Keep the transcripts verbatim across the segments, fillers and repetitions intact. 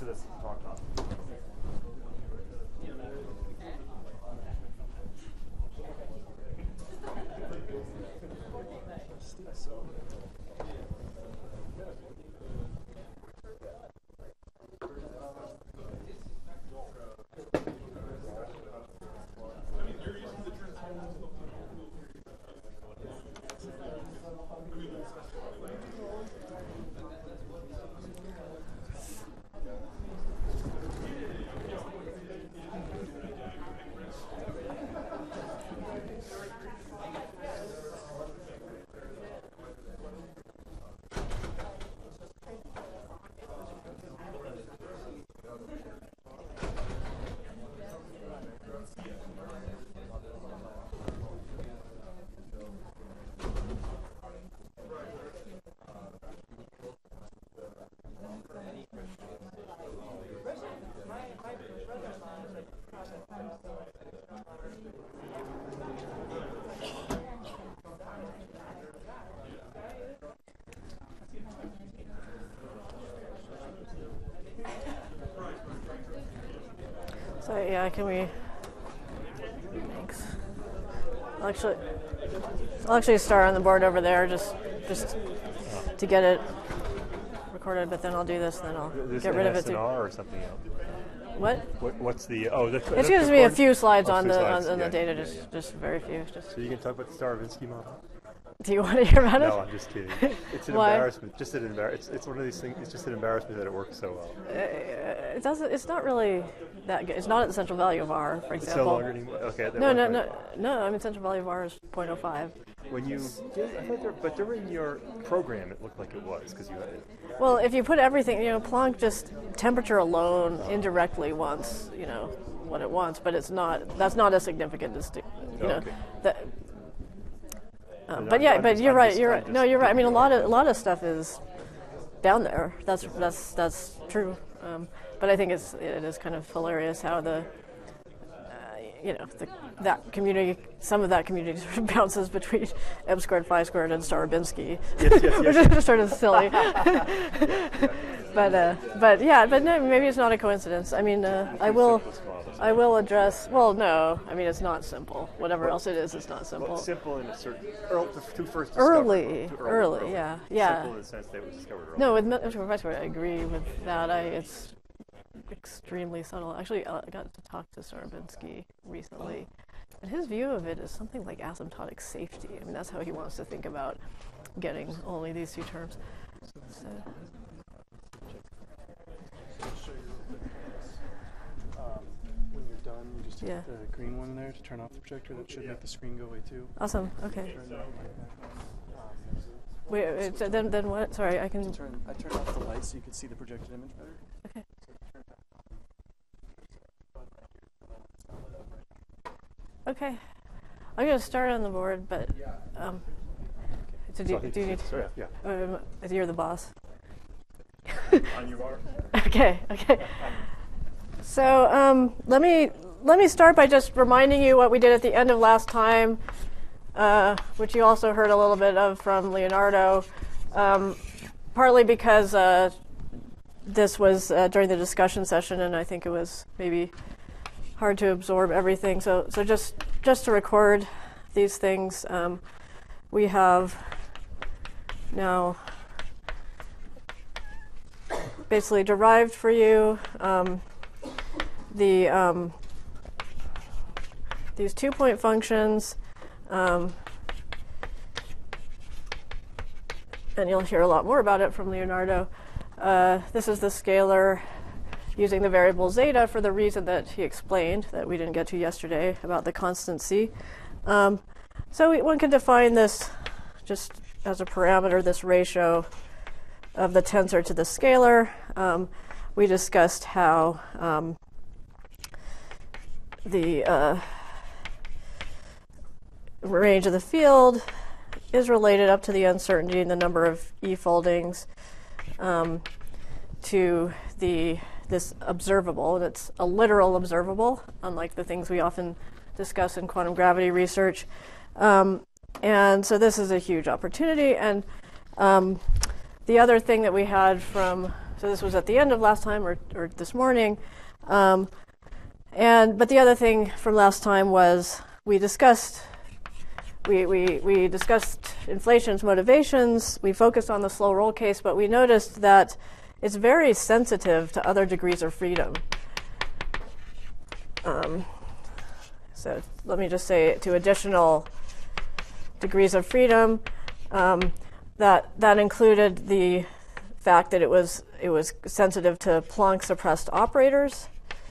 to this talk on. So yeah, can we? Thanks. I'll actually, I'll actually start on the board over there, just just to get it recorded. But then I'll do this, and then I'll This get rid of it N S N R too. or something else? What? What? What's the? Oh, the, It's the, gives the me a cord- few slides oh, on few the slides. on, on Yeah, the data, yeah, just yeah. just very few. Just. So you can talk about the Starobinsky model? Do you want to hear about it? No, I'm just kidding. It's an Why? embarrassment. Just an embar- It's it's one of these things. It's just an embarrassment that it works so well. Uh, it doesn't. It's not really that good. It's not at the central value of R, for It's no example. longer anymore. Okay. that No, one no, point. no, no. I mean, central value of R is zero point zero five. When you, I thought there, but during your program, it looked like it was because you had it. Well, if you put everything, you know, Planck just temperature alone indirectly wants, you know, what it wants, but it's not. That's not a significant distinction. You know, Okay. that. Um, No, but yeah, I'm but just- you're I'm right. just- You're I'm right. just No, you're right. I mean, a thinking lot about of a lot of stuff is down there. That's that's that's true. Um, but I think it's it is kind of hilarious how the uh, you know the, that community, some of that community sort of bounces between M squared, phi squared, and Starobinsky, Yes, yes, yes. which is just sort of silly. But uh, but yeah, but no, maybe it's not a coincidence. I mean, uh, I will. Simplest models. I will address. Well, no. I mean, it's not simple. Whatever else it is, it's not Well, simple. it's simple in a certain early, the two first Early, discovered- too early, yeah, yeah. Simple in the sense that it was discovered early. No, with M squared, phi squared, I agree with that. I it's extremely subtle. Actually, uh, I got to talk to Starobinsky recently, and his view of it is something like asymptotic safety. I mean, that's how he wants to think about getting only these two terms. So. Um, when you're done, you just hit Yeah. the green one there to turn off the projector. That should make the screen go away too. Awesome. Okay. Turn that light back on. Um, Wait. wait so then, then what? Sorry, I can. turn, I turned off the light so you could see the projected image better. Okay. Okay. I'm gonna start on the board, but um. So do, So I think do you need? it's- sorry, yeah. Um, you're the boss. On your bar. Okay, okay. So um, let me let me start by just reminding you what we did at the end of last time, uh, which you also heard a little bit of from Leonardo, um, partly because uh, this was uh, during the discussion session, and I think it was maybe hard to absorb everything. So so just just to record these things, um, we have now basically derived for you um, the um, these two-point functions, um, and you'll hear a lot more about it from Leonardo. Uh, this is the scalar using the variable zeta for the reason that he explained that we didn't get to yesterday about the constant c. Um, so we, one can define this just as a parameter, this ratio of the tensor to the scalar. Um, we discussed how um, the uh, range of the field is related up to the uncertainty in the number of e-foldings um, to the this observable, and it's a literal observable, unlike the things we often discuss in quantum gravity research. Um, and so this is a huge opportunity. And um, the other thing that we had from so this was at the end of last time or, or this morning. Um, and but the other thing from last time was we discussed we, we, we discussed inflation's motivations. We focused on the slow roll case, but we noticed that it's very sensitive to other degrees of freedom. Um, so let me just say to additional degrees of freedom. Um, that that included the fact that it was it was sensitive to Planck suppressed operators.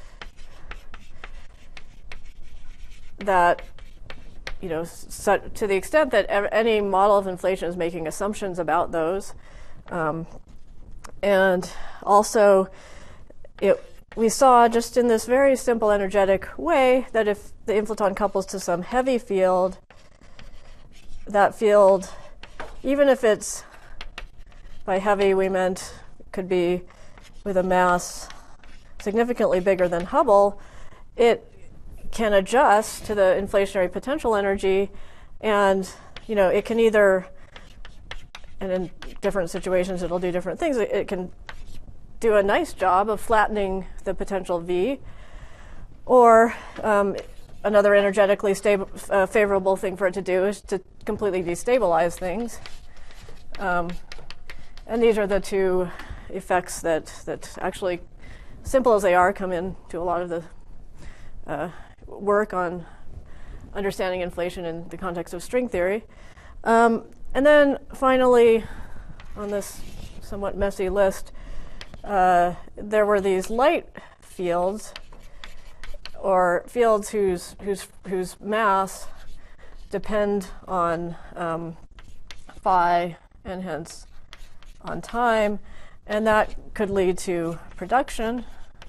That you know su- to the extent that ev- any model of inflation is making assumptions about those, um, and also it. We saw just in this very simple energetic way that if the inflaton couples to some heavy field, that field, even if it's, by heavy we meant could be with a mass significantly bigger than Hubble, it can adjust to the inflationary potential energy, and you know it can either, and in different situations it'll do different things, it, it can do a nice job of flattening the potential V, or um, another energetically stable, uh, favorable thing for it to do is to completely destabilize things. Um, and these are the two effects that, that actually, simple as they are, come into a lot of the uh, work on understanding inflation in the context of string theory. Um, and then finally, on this somewhat messy list, Uh, there were these light fields, or fields whose whose whose mass depend on um, phi and hence on time, and that could lead to production.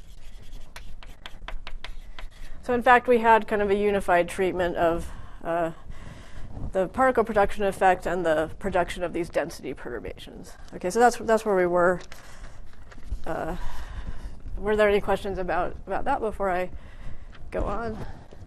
So in fact, we had kind of a unified treatment of uh, the particle production effect and the production of these density perturbations. Okay, so that's that's where we were. Uh, were there any questions about, about that before I go on?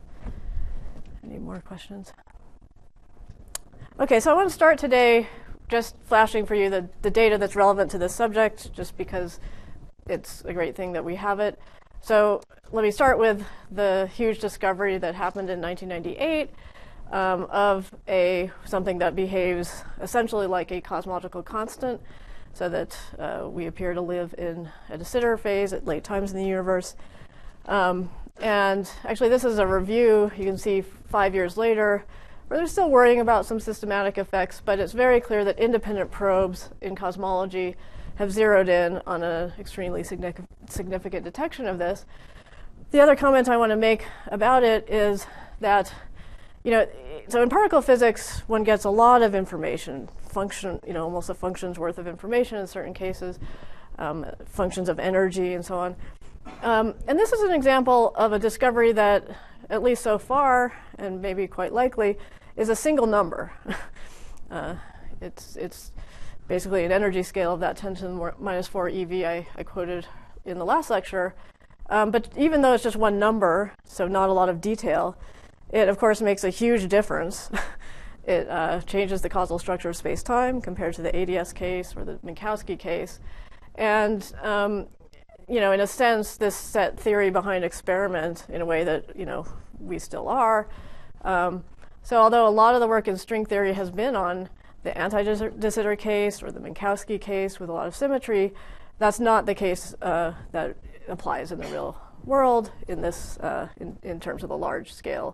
Any more questions? Okay, so I want to start today just flashing for you the, the data that's relevant to this subject, just because it's a great thing that we have it. So let me start with the huge discovery that happened in nineteen ninety-eight um, of a something that behaves essentially like a cosmological constant, so that uh, we appear to live in a de Sitter phase at late times in the universe. Um, and actually, this is a review, you can see five years later, where they're still worrying about some systematic effects, but it's very clear that independent probes in cosmology have zeroed in on an extremely significant, significant detection of this. The other comment I want to make about it is that, you know, so in particle physics, one gets a lot of information, function, you know, almost a function's worth of information in certain cases, um, functions of energy and so on. Um, and this is an example of a discovery that, at least so far, and maybe quite likely, is a single number. uh, it's it's basically an energy scale of that ten to the minus four E V I, I quoted in the last lecture. Um, but even though it's just one number, so not a lot of detail, it, of course, makes a huge difference. It uh, changes the causal structure of space-time compared to the A D S case or the Minkowski case. And, um, you know, in a sense, this set theory behind experiment in a way that, you know, we still are. Um, so although a lot of the work in string theory has been on the anti-de Sitter case or the Minkowski case with a lot of symmetry, that's not the case uh, that applies in the real world in this, uh, in, in terms of the large-scale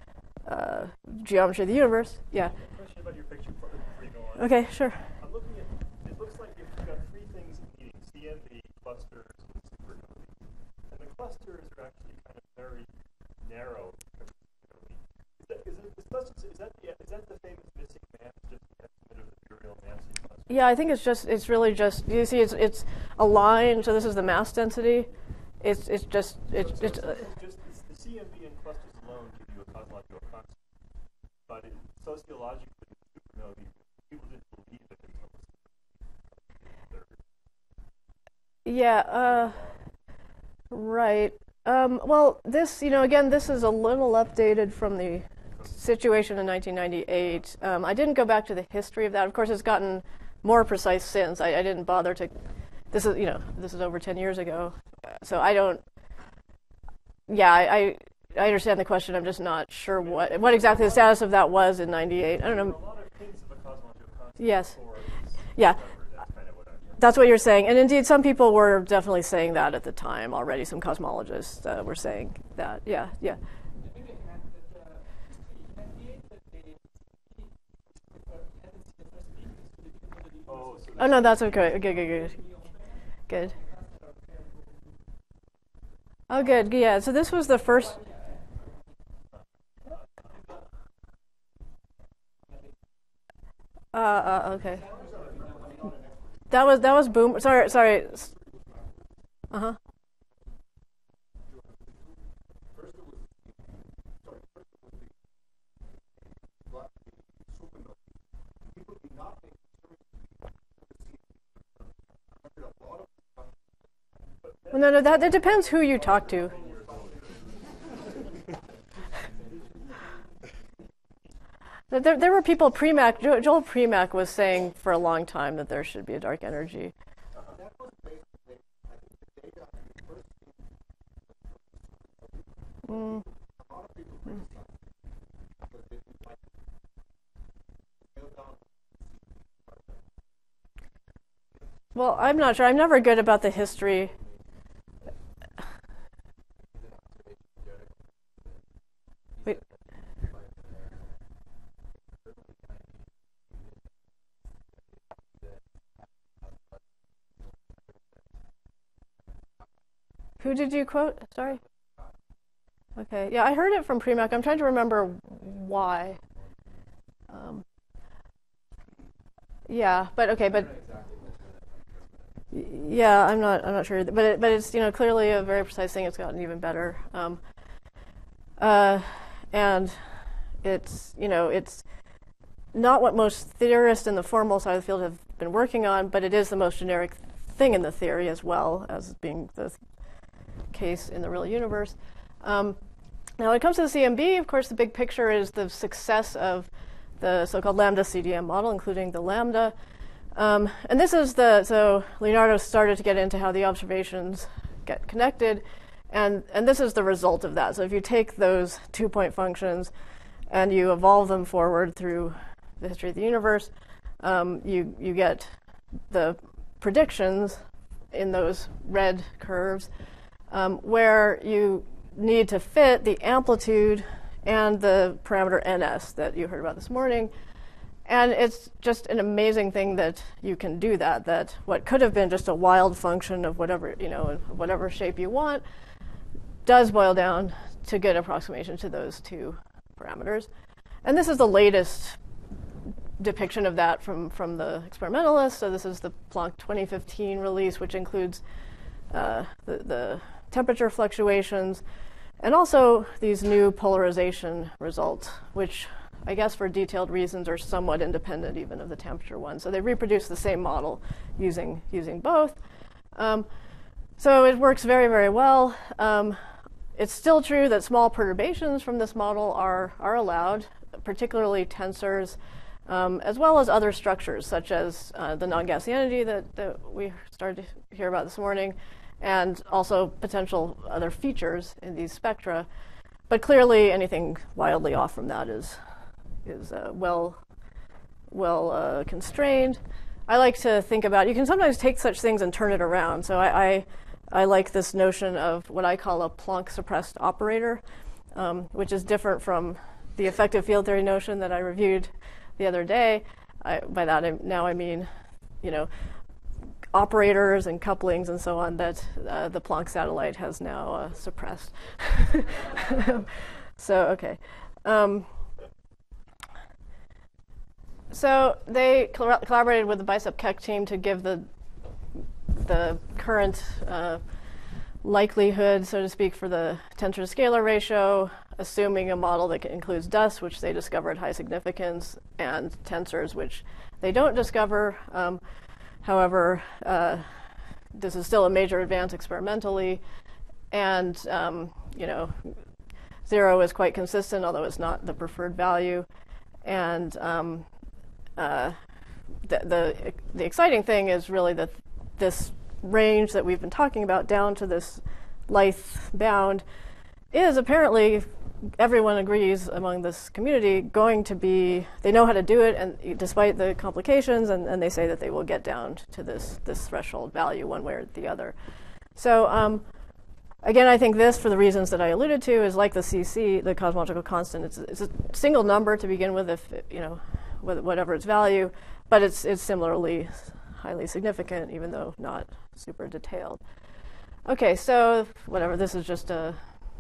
Uh, geometry of the universe. Yeah. Question about your picture before you go on. Okay, sure. I'm looking at. It looks like you've got three things meeting: C M B, clusters, and supernovae. And the clusters are actually kind of very narrow. Is that is, it, is, clusters, is that yeah, is that the famous missing mass? Just the estimate of the imperial mass in clusters? Yeah, I think it's just it's really just you see it's it's a line. So this is the mass density. It's it's just it's so, so, it's. so Uh, just the C M B and clusters alone give you a cosmological constant. But in, sociologically, supernovae, people didn't believe that there's no Yeah, uh, right. Um, well, this, you know, again, this is a little updated from the situation in nineteen ninety-eight. Um, I didn't go back to the history of that. Of course, it's gotten more precise since. I, I didn't bother to this is, you know, this is over ten years ago. So I don't, yeah, I, I, I understand the question. I'm just not sure what, what exactly the status of that was in ninety-eight. I don't There know. are a lot of hints of a cosmological concept Yes. before this Yeah. discovered. That's kind of what I'm hearing. That's what you're saying. And indeed, some people were definitely saying that at the time already. Some cosmologists uh, were saying that. Yeah, yeah. I think it meant that uh, ninety-eight that they speak with a tendency to first speak to the community. Oh, so Oh, no, that's okay. Good, good, good. Good. Oh, good. Yeah, so this was the first. Uh, uh, okay. That was that was boom. Sorry, sorry. Uh huh. Well, no, no. That that depends who you talk to. There, there were people pre-Mac. Joel Premack was saying for a long time that there should be a dark energy. Mm. Well, I'm not sure. I'm never good about the history. Wait. Who did you quote? Sorry. Okay. Yeah, I heard it from Premack. I'm trying to remember why. Um, yeah, but okay, but yeah, I'm not. I'm not sure. But it, but it's you know clearly a very precise thing. It's gotten even better. Um, uh, and it's you know it's not what most theorists in the formal side of the field have been working on, but it is the most generic thing in the theory as well as being the case in the real universe. Um, now, when it comes to the C M B, of course, the big picture is the success of the so-called lambda C D M model, including the lambda. Um, and this is the, so Leonardo started to get into how the observations get connected, and, and this is the result of that. So if you take those two-point functions and you evolve them forward through the history of the universe, um, you, you get the predictions in those red curves um, where you need to fit the amplitude and the parameter ns that you heard about this morning. And it's just an amazing thing that you can do that, that what could have been just a wild function of whatever, you know, whatever shape you want, does boil down to good approximation to those two parameters. And this is the latest depiction of that from, from the experimentalists. So this is the Planck twenty fifteen release, which includes uh, the, the temperature fluctuations, and also these new polarization results, which I guess for detailed reasons are somewhat independent even of the temperature one. So they reproduce the same model using, using both. Um, so it works very, very well. Um, it's still true that small perturbations from this model are, are allowed, particularly tensors, um, as well as other structures, such as uh, the non-Gaussianity that, that we started to hear about this morning, and also potential other features in these spectra. But clearly anything wildly off from that is, is uh, well, well uh, constrained. I like to think about, you can sometimes take such things and turn it around. So I, I, I like this notion of what I call a Planck suppressed operator, um, which is different from the effective field theory notion that I reviewed the other day. I, by that I, now I mean, you know, operators and couplings and so on that uh, the Planck satellite has now uh, suppressed. So, okay. Um, so they col- collaborated with the Bicep-Keck team to give the the current uh, likelihood, so to speak, for the tensor-to-scalar ratio, assuming a model that includes dust, which they discovered high significance, and tensors, which they don't discover. Um, However, uh, this is still a major advance experimentally, and um, you know, zero is quite consistent, although it's not the preferred value. And um, uh, the, the the exciting thing is really that this range that we've been talking about down to this Lyth bound is apparently, everyone agrees among this community, going to be, they know how to do it, and despite the complications, and, and they say that they will get down to this, this threshold value one way or the other. So um, again, I think this, for the reasons that I alluded to, is like the C C, the cosmological constant. It's, it's a single number to begin with, if you know, whatever its value, but it's it's similarly highly significant, even though not super detailed. Okay, so whatever. This is just a.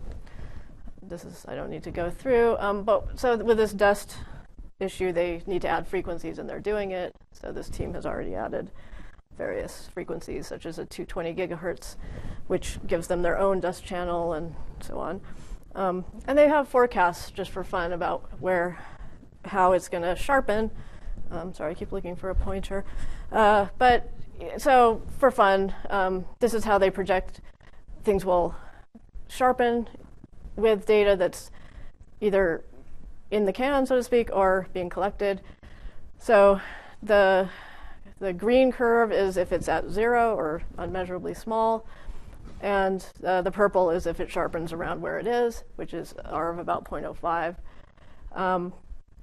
This is I don't need to go through. Um, but so with this dust issue, they need to add frequencies, and they're doing it. So this team has already added various frequencies, such as a two hundred twenty gigahertz, which gives them their own dust channel and so on. Um, and they have forecasts just for fun about where, how it's going to sharpen. Um, sorry, I keep looking for a pointer. Uh, but so for fun, um, this is how they project things will sharpen with data that's either in the can, so to speak, or being collected. So the The green curve is if it's at zero or unmeasurably small, and uh, the purple is if it sharpens around where it is, which is R of about zero point zero five. Um,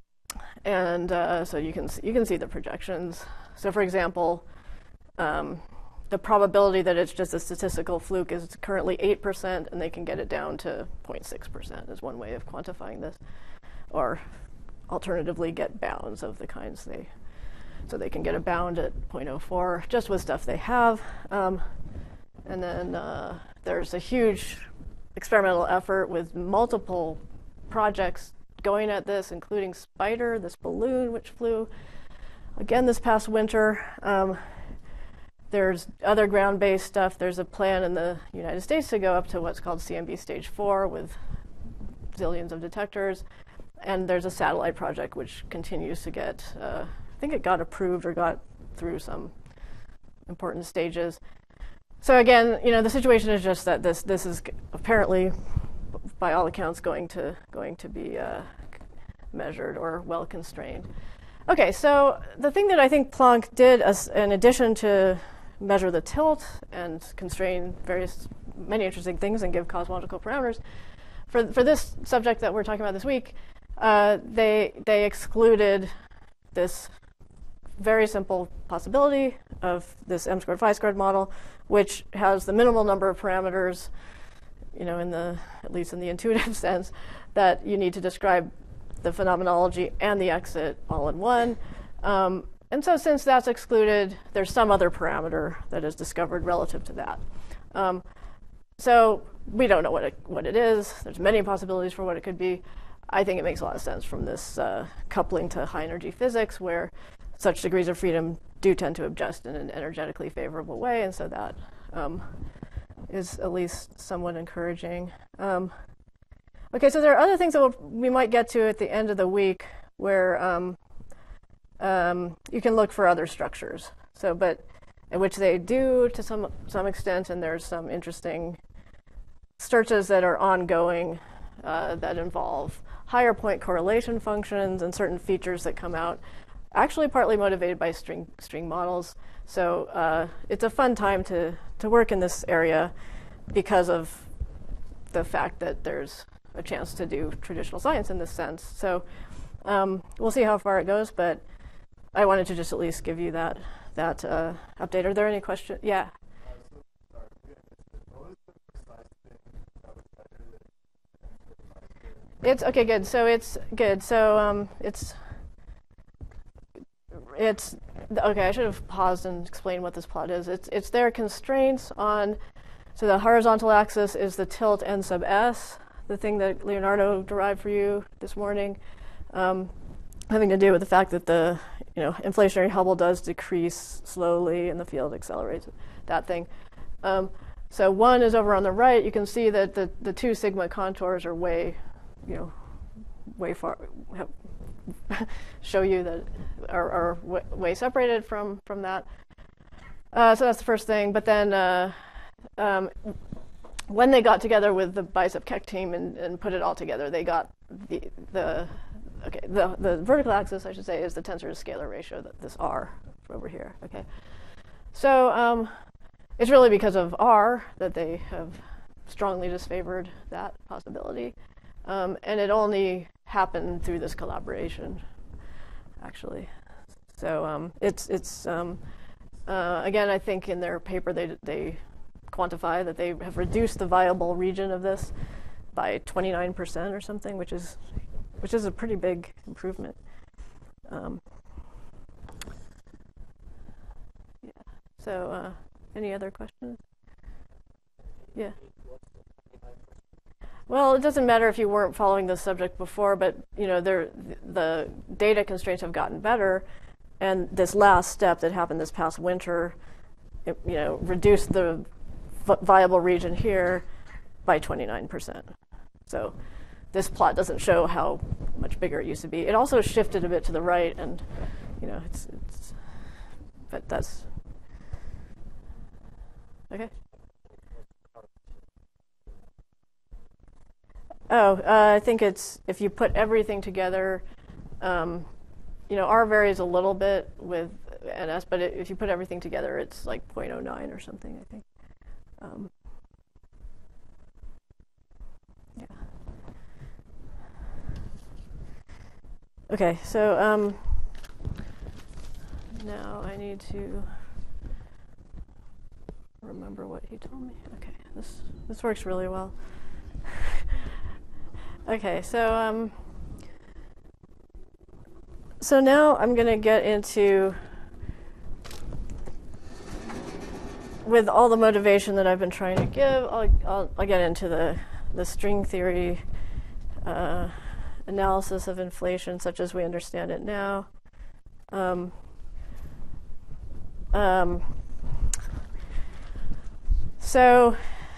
and uh, so you can see, you can see the projections. So, for example, um, the probability that it's just a statistical fluke is currently eight percent, and they can get it down to zero point six percent is one way of quantifying this, or alternatively get bounds of the kinds they. So they can get a bound at zero point zero four just with stuff they have. Um, and then uh, there's a huge experimental effort with multiple projects going at this, including SPIDER, this balloon which flew again this past winter. Um, there's other ground-based stuff. There's a plan in the United States to go up to what's called C M B stage four with zillions of detectors. And there's a satellite project which continues to get uh, I think it got approved or got through some important stages. So again, you know, the situation is just that this this is apparently, by all accounts, going to going to be uh, measured or well constrained. Okay, so the thing that I think Planck did, as, in addition to measure the tilt and constrain various many interesting things and give cosmological parameters, for for this subject that we're talking about this week, uh, they they excluded this very simple possibility of this m squared phi squared model, which has the minimal number of parameters, you know, in the at least in the intuitive sense, that you need to describe the phenomenology and the exit all in one. Um, and so since that's excluded, there's some other parameter that is discovered relative to that. Um, so we don't know what it, what it is. There's many possibilities for what it could be. I think it makes a lot of sense from this uh, coupling to high energy physics, where such degrees of freedom do tend to adjust in an energetically favorable way, and so that um, is at least somewhat encouraging. Um, okay, so there are other things that we'll, we might get to at the end of the week, where um, um, you can look for other structures. So, but in which they do to some some extent, and there's some interesting searches that are ongoing uh, that involve higher point correlation functions and certain features that come out, actually partly motivated by string string models. So uh, it's a fun time to, to work in this area because of the fact that there's a chance to do traditional science in this sense. So um, we'll see how far it goes, but I wanted to just at least give you that that uh, update. Are there any questions? Yeah. It's okay. Good. So it's good. So um, it's it's okay. I should have paused and explained what this plot is. It's it's their constraints on. So the horizontal axis is the tilt n sub s, the thing that Leonardo derived for you this morning, um, having to do with the fact that the you know inflationary Hubble does decrease slowly and the field accelerates. That thing. Um, so one is over on the right. You can see that the the two sigma contours are way. You know, way far, show you that are, are w- way separated from from that. Uh, so that's the first thing. But then, uh, um, when they got together with the Bicep Keck team and, and put it all together, they got the the okay the the vertical axis, I should say, is the tensor to scalar ratio, that this R over here. Okay, so um, it's really because of R that they have strongly disfavored that possibility. Um, and it only happened through this collaboration, actually. So um, it's, it's um, uh, again, I think in their paper they, they quantify that they have reduced the viable region of this by twenty-nine percent or something, which is, which is a pretty big improvement. Um, yeah. So uh, any other questions? Yeah. Well, it doesn't matter if you weren't following this subject before, but you know, there, the data constraints have gotten better, and this last step that happened this past winter, it, you know, reduced the viable region here by twenty-nine percent. So this plot doesn't show how much bigger it used to be. It also shifted a bit to the right, and you know, it's, it's but that's okay. Oh, uh, I think it's if you put everything together, um, you know, R varies a little bit with N S, but it, if you put everything together, it's like zero point zero nine or something, I think. Um, yeah. Okay, so um, now I need to remember what he told me. Okay, this this works really well. Okay, so um, so now I'm going to get into, with all the motivation that I've been trying to give, I'll, I'll, I'll get into the, the string theory uh, analysis of inflation such as we understand it now. Um, um, so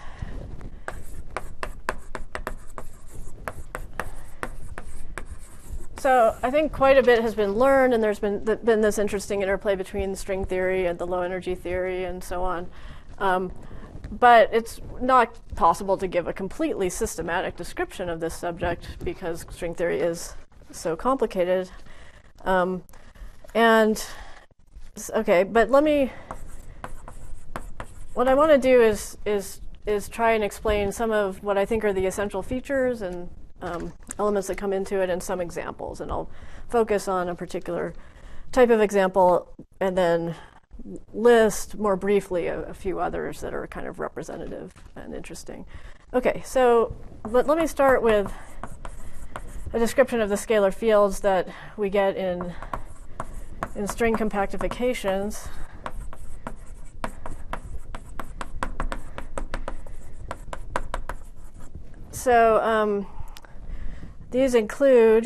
So I think quite a bit has been learned, and there's been th- been this interesting interplay between string theory and the low energy theory and so on. Um, but it's not possible to give a completely systematic description of this subject because string theory is so complicated. Um, and okay, but let me. What I want to do is is is try and explain some of what I think are the essential features and Um, elements that come into it and some examples, and I'll focus on a particular type of example and then list more briefly a, a few others that are kind of representative and interesting. Okay, so let, let me start with a description of the scalar fields that we get in, in string compactifications. So um, these include,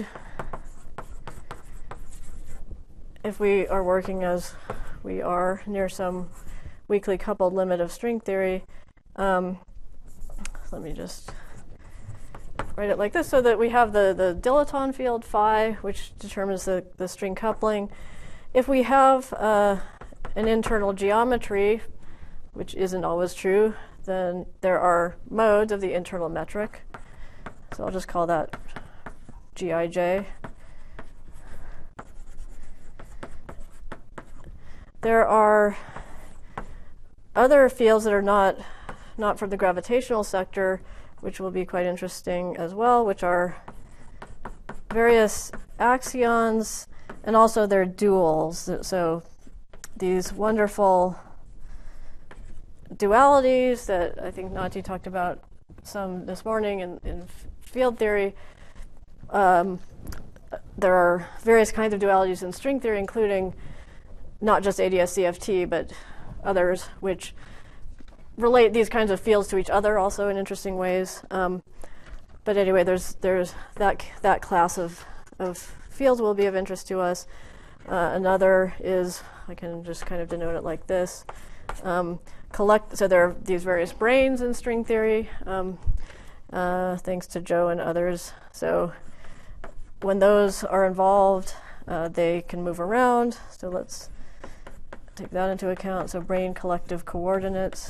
if we are working as we are near some weakly coupled limit of string theory, um, let me just write it like this so that we have the, the dilaton field phi, which determines the, the string coupling. If we have uh, an internal geometry, which isn't always true, then there are modes of the internal metric. So I'll just call that G I J. There are other fields that are not not from the gravitational sector, which will be quite interesting as well, which are various axions and also their duals. So these wonderful dualities that I think Nati talked about some this morning in, in field theory. Um, there are various kinds of dualities in string theory, including not just A D S C F T, but others which relate these kinds of fields to each other also in interesting ways. Um, but anyway, there's there's that that class of of fields will be of interest to us. Uh, another is, I can just kind of denote it like this. Um, collect. So there are these various branes in string theory, um, uh, thanks to Joe and others. So when those are involved, uh, they can move around. So let's take that into account. So brane collective coordinates.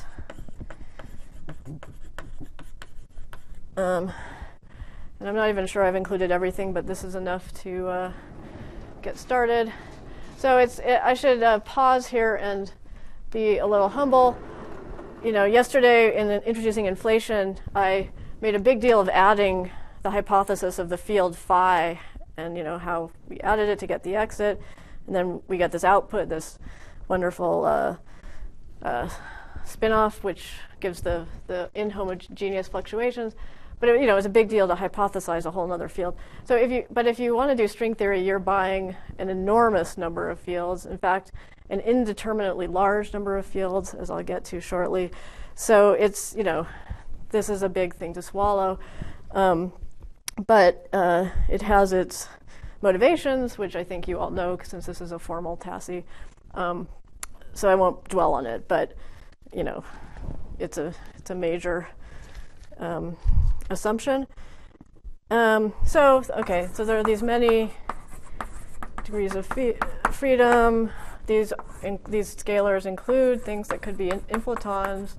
Um, and I'm not even sure I've included everything, but this is enough to uh, get started. So it's it, I should uh, pause here and be a little humble. you know, yesterday in introducing inflation, I made a big deal of adding the hypothesis of the field phi, and you know how we added it to get the exit, and then we got this output, this wonderful uh, uh, spin-off, which gives the the inhomogeneous fluctuations. But it, you know, it's a big deal to hypothesize a whole other field. So if you, but if you want to do string theory, you're buying an enormous number of fields. In fact, an indeterminately large number of fields, as I'll get to shortly. So it's, you know, this is a big thing to swallow. Um, but uh, it has its motivations, which I think you all know since this is a formal T A S I. Um, so I won't dwell on it, but you know, it's a it's a major um, assumption. Um, so okay, so there are these many degrees of fe- freedom. These in, these scalars include things that could be in, inflatons,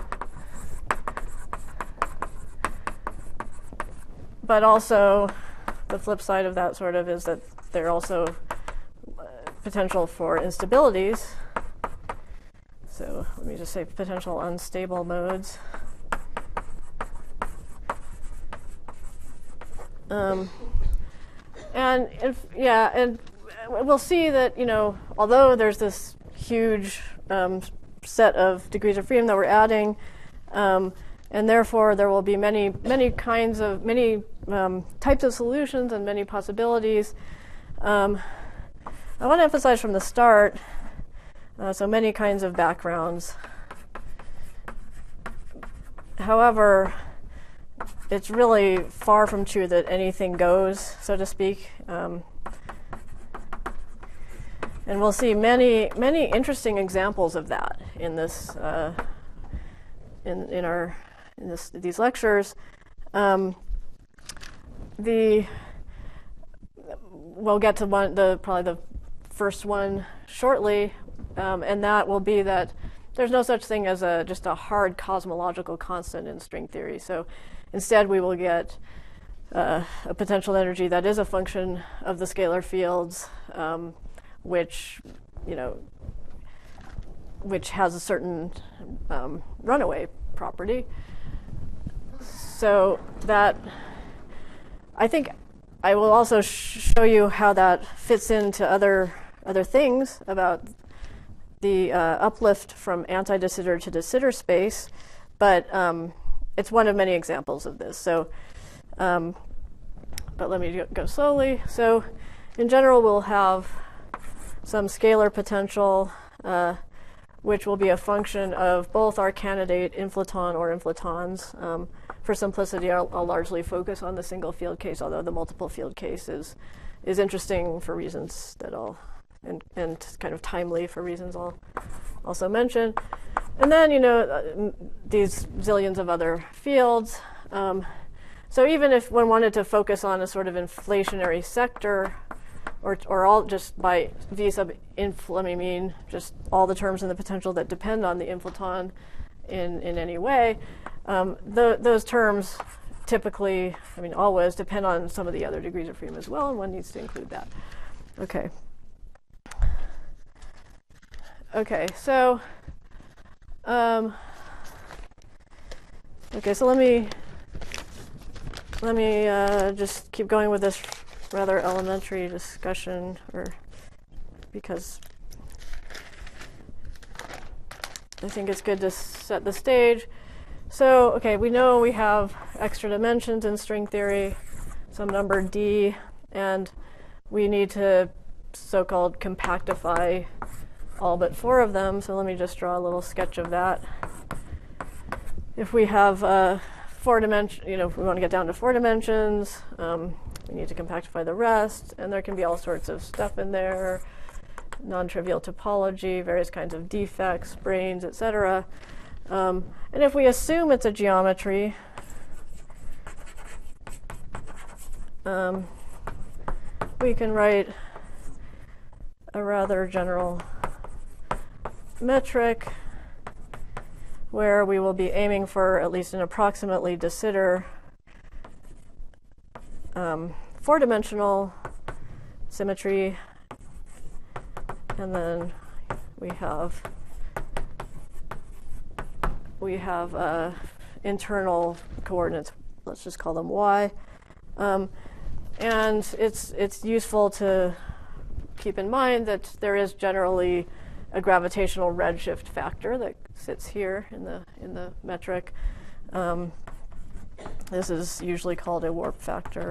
but also the flip side of that sort of is that there are also uh, potential for instabilities. So let me just say potential unstable modes. Um, and if, yeah, and we'll see that, you know, although there's this huge um, set of degrees of freedom that we're adding, um, and therefore there will be many, many kinds of, many um, types of solutions and many possibilities. Um, I want to emphasize from the start, uh, so many kinds of backgrounds. However, it's really far from true that anything goes, so to speak. Um, and we'll see many, many interesting examples of that in this, uh, in in our, in this these lectures. Um, the we'll get to one, the probably the first one shortly, um, and that will be that there's no such thing as a just a hard cosmological constant in string theory. So instead, we will get uh, a potential energy that is a function of the scalar fields, um, which, you know, which has a certain um, runaway property. So that, I think, I will also sh- show you how that fits into other other things about the uh, uplift from anti-de Sitter to de Sitter space, but um, it's one of many examples of this. So, um, but let me go slowly. So, in general, we'll have some scalar potential, uh, which will be a function of both our candidate inflaton or inflatons. Um, for simplicity, I'll, I'll largely focus on the single field case, although the multiple field case is is interesting for reasons that I'll and and kind of timely for reasons I'll also mention. And then, you know, uh, these zillions of other fields. Um, so even if one wanted to focus on a sort of inflationary sector, or or all just by V sub inf, let me mean just all the terms in the potential that depend on the inflaton in, in any way, um, the, those terms typically, I mean always, depend on some of the other degrees of freedom as well, and one needs to include that. Okay. Okay, so um, okay, so let me let me uh, just keep going with this rather elementary discussion, or because I think it's good to set the stage. So, okay, we know we have extra dimensions in string theory, some number d, and we need to so-called compactify all but four of them. So let me just draw a little sketch of that. If we have uh, four dimension, you know, if we want to get down to four dimensions, um, we need to compactify the rest, and there can be all sorts of stuff in there, non-trivial topology, various kinds of defects, branes, et cetera. Um, and if we assume it's a geometry, um, we can write a rather general metric where we will be aiming for at least an approximately de Sitter um, four-dimensional symmetry, and then we have we have uh, internal coordinates. Let's just call them y. Um, and it's it's useful to keep in mind that there is generally a gravitational redshift factor that sits here in the in the metric. Um, this is usually called a warp factor.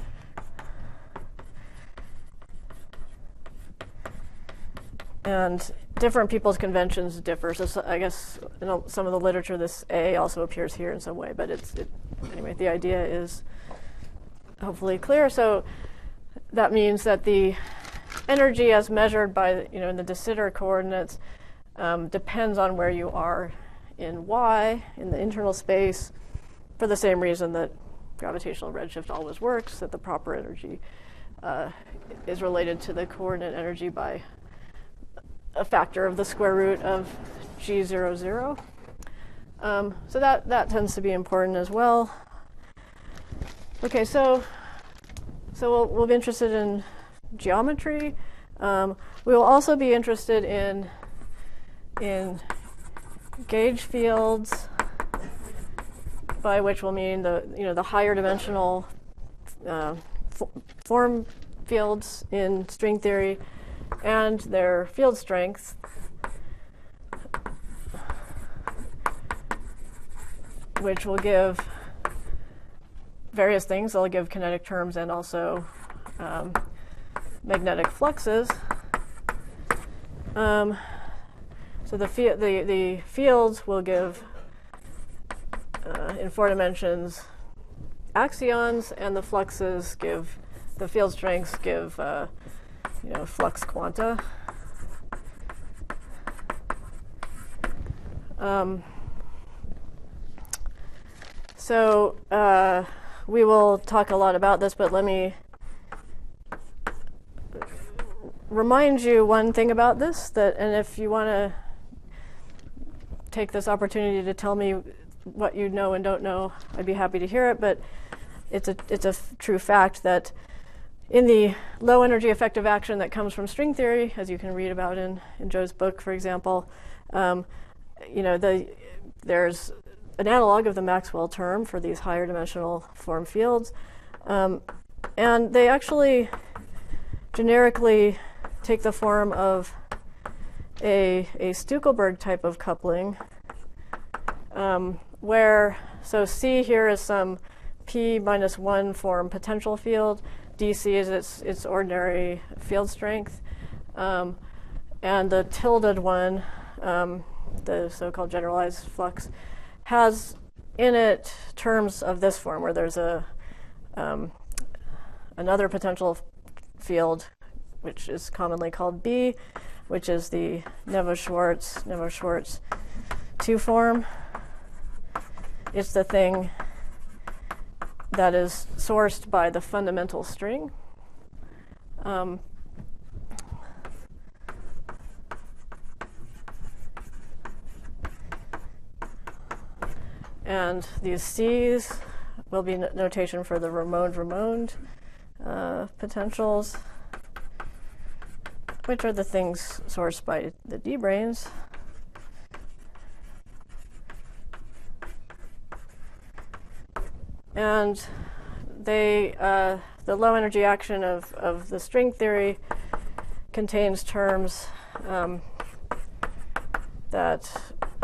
And different people's conventions differ. So, so I guess in some of the literature, this A also appears here in some way. But it's it, anyway. The idea is hopefully clear. So that means that the energy, as measured by you know in the de Sitter coordinates, um, depends on where you are in y in the internal space, for the same reason that gravitational redshift always works. That the proper energy uh, is related to the coordinate energy by a factor of the square root of g zero zero. Um, so that, that tends to be important as well. Okay, so so we'll, we'll be interested in geometry. Um, we will also be interested in in gauge fields, by which we'll mean the you know the higher dimensional uh, f- form fields in string theory, and their field strength, which will give various things. They'll give kinetic terms and also um, magnetic fluxes. Um, so the, fi- the the fields will give, uh, in four dimensions, axions, and the fluxes give, the field strengths give uh, you know, flux quanta. Um, so uh, we will talk a lot about this, but let me remind you one thing about this, that, and if you want to take this opportunity to tell me what you know and don't know, I'd be happy to hear it, but it's a it's a f- true fact that in the low energy effective action that comes from string theory, as you can read about in, in Joe's book, for example, um, you know, the, there's an analog of the Maxwell term for these higher dimensional form fields. Um, and they actually generically take the form of a, a Stueckelberg type of coupling, um, where, so C here is some P minus one form potential field. D C is its its ordinary field strength, um, and the tilted one, um, the so-called generalized flux, has in it terms of this form, where there's a um, another potential f- field, which is commonly called B, which is the Neveu-Schwarz Neveu-Schwarz two form. It's the thing that is sourced by the fundamental string. Um, and these C's will be no- notation for the Ramond-Ramond uh, potentials, which are the things sourced by the D-branes. And they, uh, the low energy action of, of the string theory contains terms um, that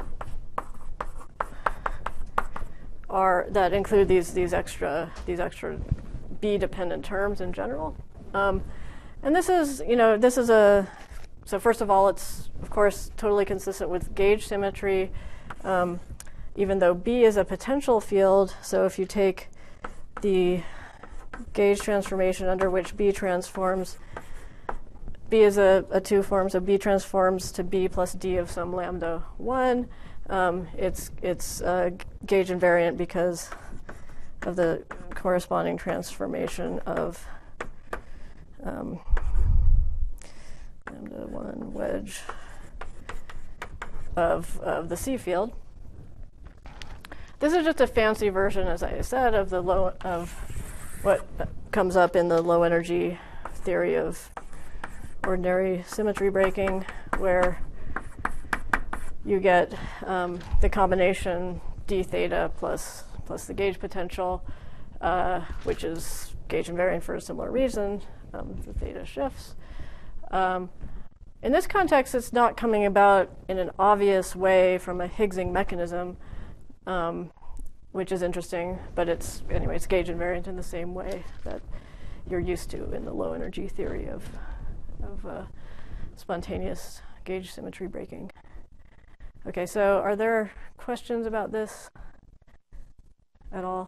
are that include these these extra these extra B dependent terms in general. Um, and this is you know this is a so first of all, it's of course totally consistent with gauge symmetry. Um, even though B is a potential field, so if you take the gauge transformation under which B transforms, B is a, a two form, so B transforms to B plus D of some lambda one. Um, it's it's uh, gauge invariant because of the corresponding transformation of um, lambda one wedge of of the C field. This is just a fancy version, as I said, of the low of what comes up in the low energy theory of ordinary symmetry breaking, where you get um, the combination d theta plus plus the gauge potential, uh, which is gauge invariant for a similar reason. Um, the theta shifts. Um, in this context, it's not coming about in an obvious way from a Higgsing mechanism, um, which is interesting, but it's, anyway, it's gauge invariant in the same way that you're used to in the low energy theory of, of uh, spontaneous gauge symmetry breaking. Okay, so are there questions about this at all?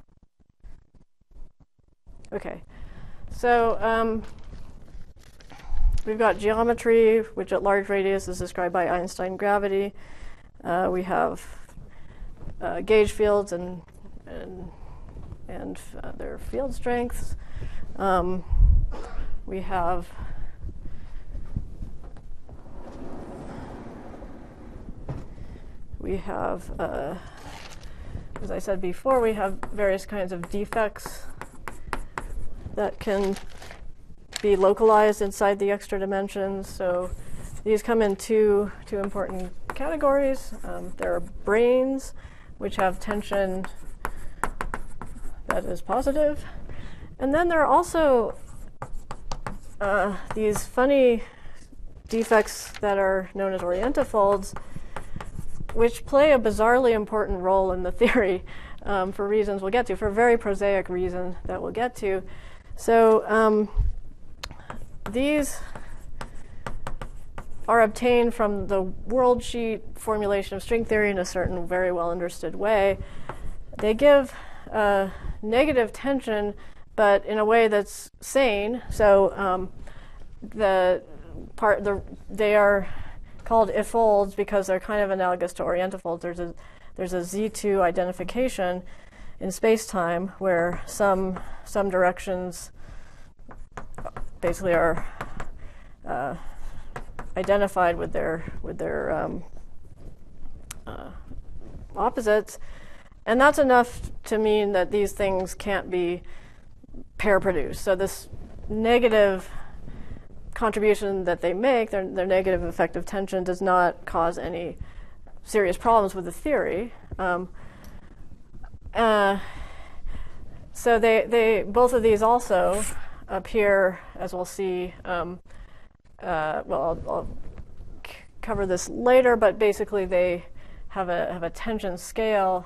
Okay, so um, we've got geometry, which at large radius is described by Einstein gravity. Uh, we have uh, gauge fields and and and uh, their field strengths. Um, we have we have, uh, as I said before, we have various kinds of defects that can be localized inside the extra dimensions. So these come in two two important categories. Um, there are branes, which have tension that is positive. And then there are also uh, these funny defects that are known as orientifolds, which play a bizarrely important role in the theory um, for reasons we'll get to, for a very prosaic reason that we'll get to. So um, these are obtained from the world sheet formulation of string theory in a certain very well understood way. They give uh, negative tension, but in a way that's sane. So um, the part the they are called ifolds because they're kind of analogous to orientifolds. There's a there's a Z two identification in space-time where some some directions basically are uh, identified with their with their um, uh, opposites, and that's enough to mean that these things can't be pair produced. So this negative contribution that they make, their, their negative effective tension, does not cause any serious problems with the theory. Um, uh, so they they both of these also appear, as we'll see. Um, uh, well, I'll, I'll c- cover this later, but basically they have a have a tension scale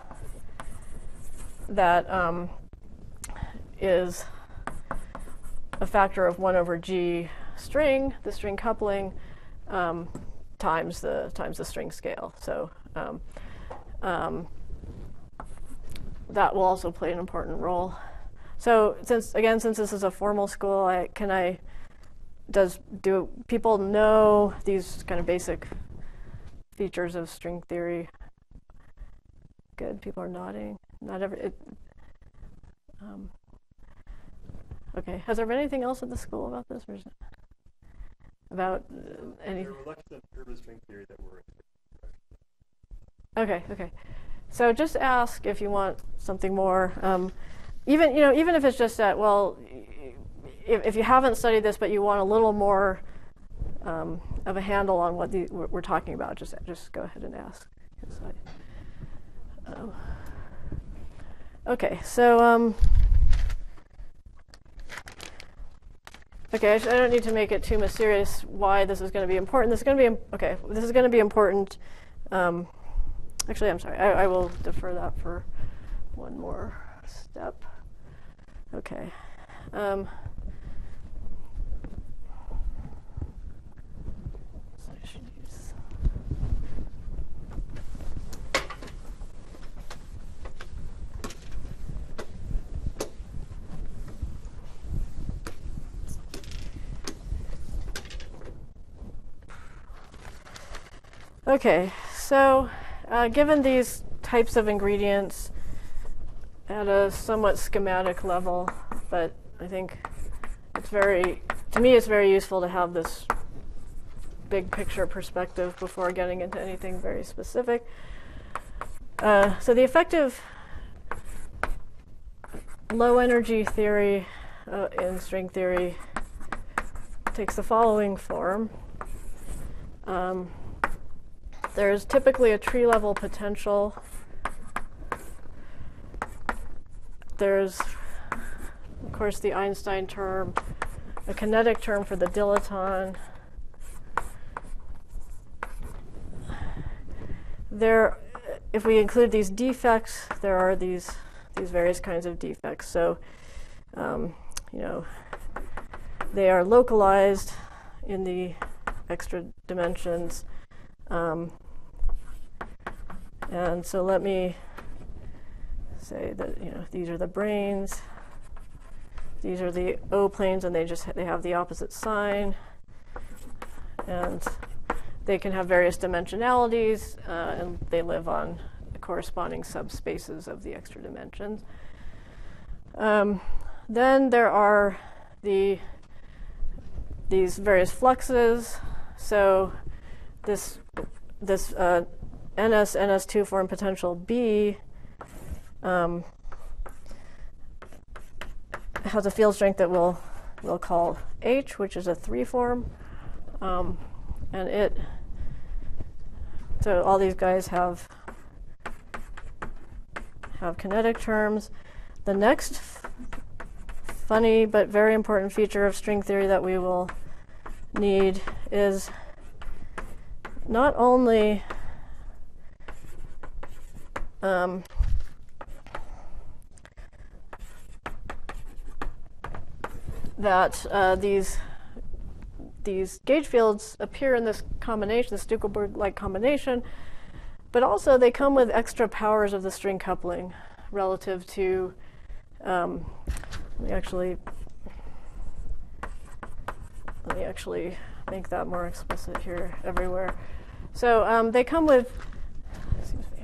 that um, is a factor of one over g string, the string coupling, um, times the times the string scale. So um, um, that will also play an important role. So since again, since this is a formal school, I, can I does do people know these kind of basic features of string theory? Good, people are nodding. Not every. It, um, okay, has there been anything else at the school about this, or is it about uh, any? There were lectures on urban string theory that were. Okay, okay. So just ask if you want something more. Um, even you know, even if it's just that. Well, if, if you haven't studied this, but you want a little more um, of a handle on what the, we're talking about, just just go ahead and ask. I, um, okay, so. Um, Okay, I, sh- I don't need to make it too mysterious why this is going to be important. This is going to be okay. This is going to be important. Um, actually, I'm sorry. I, I will defer that for one more step. Okay. Um, so I should use. Okay, so uh, given these types of ingredients at a somewhat schematic level, but I think it's very, to me it's very useful to have this big picture perspective before getting into anything very specific. Uh, so the effective low energy theory uh, in string theory takes the following form. Um, there's typically a tree level potential. There's, of course, the Einstein term, a kinetic term for the dilaton. There, if we include these defects, there are these these various kinds of defects. So, um, you know, they are localized in the extra dimensions. Um, and so let me say that, you know, these are the branes. These are the O planes, and they just they have the opposite sign. And they can have various dimensionalities, uh, and they live on the corresponding subspaces of the extra dimensions. Um, then there are the these various fluxes. So this this uh, N S N S two form potential B um, has a field strength that we'll we'll call H, which is a three form, um, and it. So all these guys have have kinetic terms. The next f- funny but very important feature of string theory that we will need is not only um, that uh, these these gauge fields appear in this combination, the Stueckelberg-like combination, but also they come with extra powers of the string coupling relative to, um, let me actually, let me actually make that more explicit here everywhere. So um, they come with, excuse me,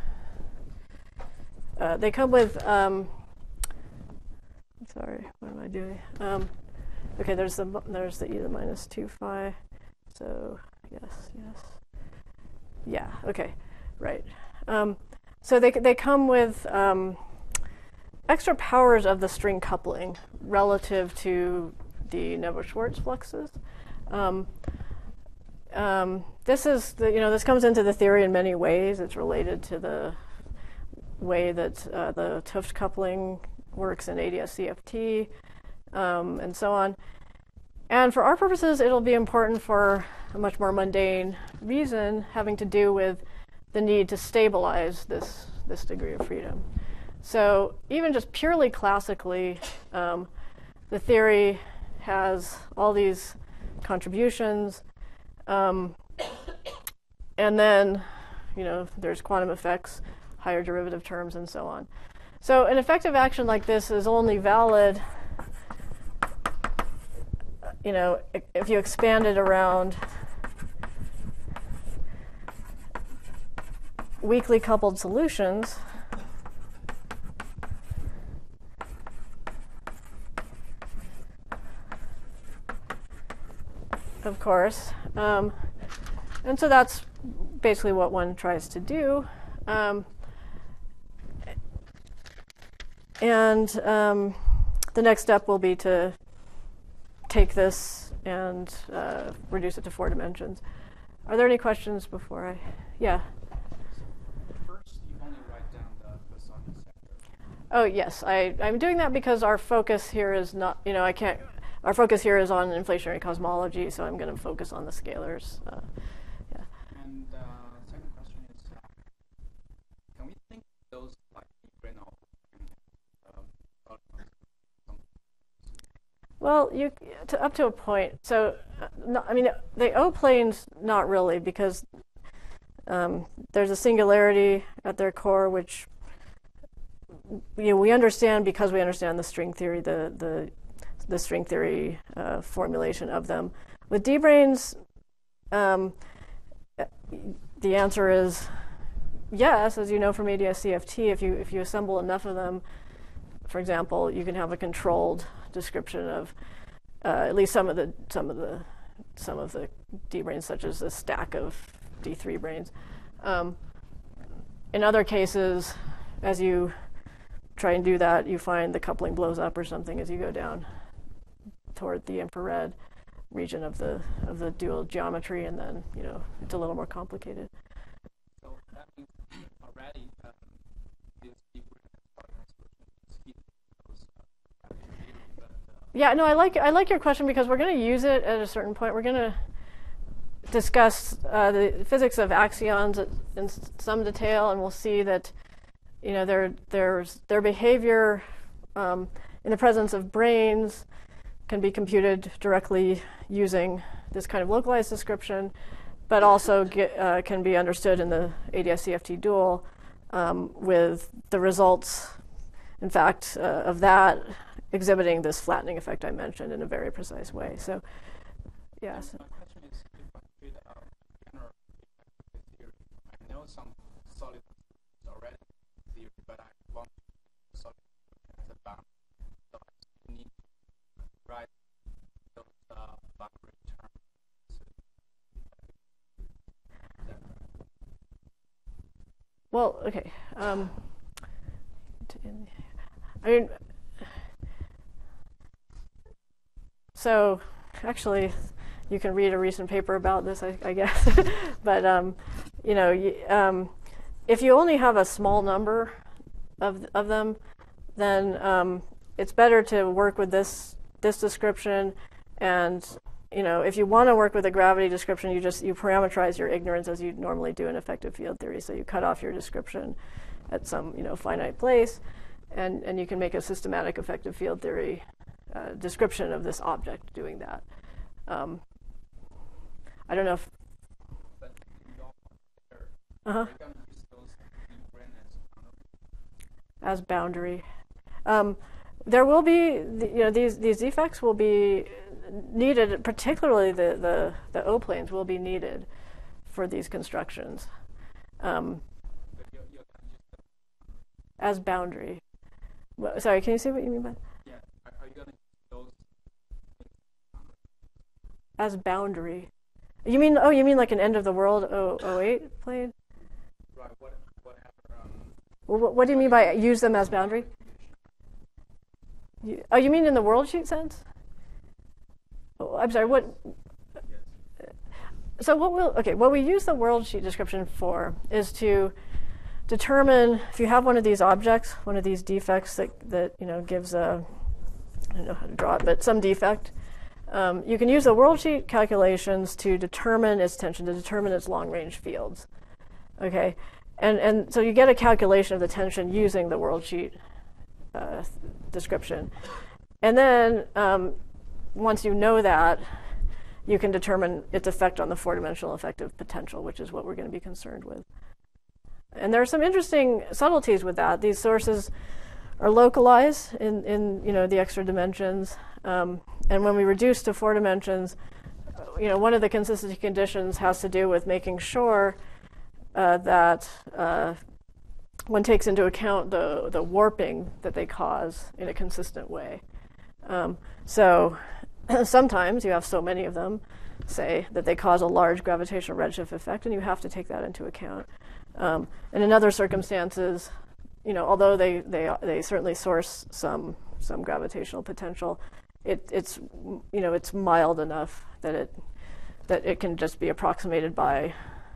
uh, they come with, um, sorry, what am I doing? Um, Okay, there's the there's the e to the minus two phi. So yes, yes, yeah. Okay, right. Um, so they they come with um, extra powers of the string coupling relative to the Neveu-Schwarz fluxes. Um, um, this is the, you know this comes into the theory in many ways. It's related to the way that uh, the 't Hooft coupling works in A D S C F T. Um, and so on. And for our purposes, it'll be important for a much more mundane reason having to do with the need to stabilize this, this degree of freedom. So even just purely classically, um, the theory has all these contributions. Um, and then, you know, there's quantum effects, higher derivative terms, and so on. So an effective action like this is only valid you know, if you expand it around weakly coupled solutions, of course. Um, and so that's basically what one tries to do. Um, and um, the next step will be to take this and uh, reduce it to four dimensions. Are there any questions before I? Yeah. First, you only write down the Poisson sector. Oh yes, I I'm doing that because our focus here is not. You know, I can't. Our focus here is on inflationary cosmology, so I'm going to focus on the scalars. Uh, yeah. And uh, second question is, uh, can we think those like Renault um, Well, you to, up to a point. So, uh, no, I mean, the O planes, not really, because um, there's a singularity at their core, which you know, we understand because we understand the string theory, the the the string theory uh, formulation of them. With D-branes, um, the answer is yes, as you know from A D S C F T. If you if you assemble enough of them, for example, you can have a controlled description of uh, at least some of the some of the some of the D branes, such as a stack of D three branes. Um, in other cases, as you try and do that, you find the coupling blows up or something as you go down toward the infrared region of the of the dual geometry, and then you know it's a little more complicated. that means already um, this deep brain Spartan solution is feeding those uh, theory, but uh, Yeah, no, I like I like your question because we're going to use it at a certain point. We're going to discuss uh, the physics of axions in s- some detail, and we'll see that you know their there's their behavior um, in the presence of brains can be computed directly using this kind of localized description, but also get, uh, can be understood in the A D S C F T dual um, with the results, in fact, uh, of that exhibiting this flattening effect I mentioned in a very precise way. So, yes. my question is if I read out general effective theory, I know some solid is already theory, but I want solid as a bound, so I need to write those uh, boundary terms. Is that right? Well, okay. Um, I mean, so actually, you can read a recent paper about this, I, I guess. But um, you know, y- um, if you only have a small number of of them, then um, it's better to work with this this description. And you know, if you want to work with a gravity description, you just you parameterize your ignorance as you normally do in effective field theory. So you cut off your description at some you know finite place, and and you can make a systematic effective field theory uh, description of this object doing that. Um, I don't know if. But in your there, Uh-huh. are you going to use those deep brain as boundary? As boundary. Um, there will be, the, you know, these these defects will be needed, particularly the, the, the O-planes will be needed for these constructions um, But you're, you're going to use them. as boundary. Well, sorry, can you say what you mean by Yeah, are, are you going to use those as boundary? You mean, oh, you mean like an end of the world oh oh eight plane? right? What, whatever. Um, Well, what, what do you mean by use them as boundary? You, oh, you mean in the world sheet sense? Oh, I'm sorry. What? So what we'll okay. What we use the world sheet description for is to determine if you have one of these objects, one of these defects that that you know gives a I don't know how to draw it, but some defect. Um, you can use the world sheet calculations to determine its tension, to determine its long range fields. Okay, and and so you get a calculation of the tension using the world sheet uh, description, and then um, once you know that, you can determine its effect on the four-dimensional effective potential, which is what we're going to be concerned with. And there are some interesting subtleties with that. These sources are localized in, in you know the extra dimensions, um, and when we reduce to four dimensions, you know one of the consistency conditions has to do with making sure uh, that uh, one takes into account the the warping that they cause in a consistent way. Um, so sometimes you have so many of them, say, that they cause a large gravitational redshift effect, and you have to take that into account. Um, and in other circumstances, you know, although they, they they certainly source some some gravitational potential, it, it's you know it's mild enough that it that it can just be approximated by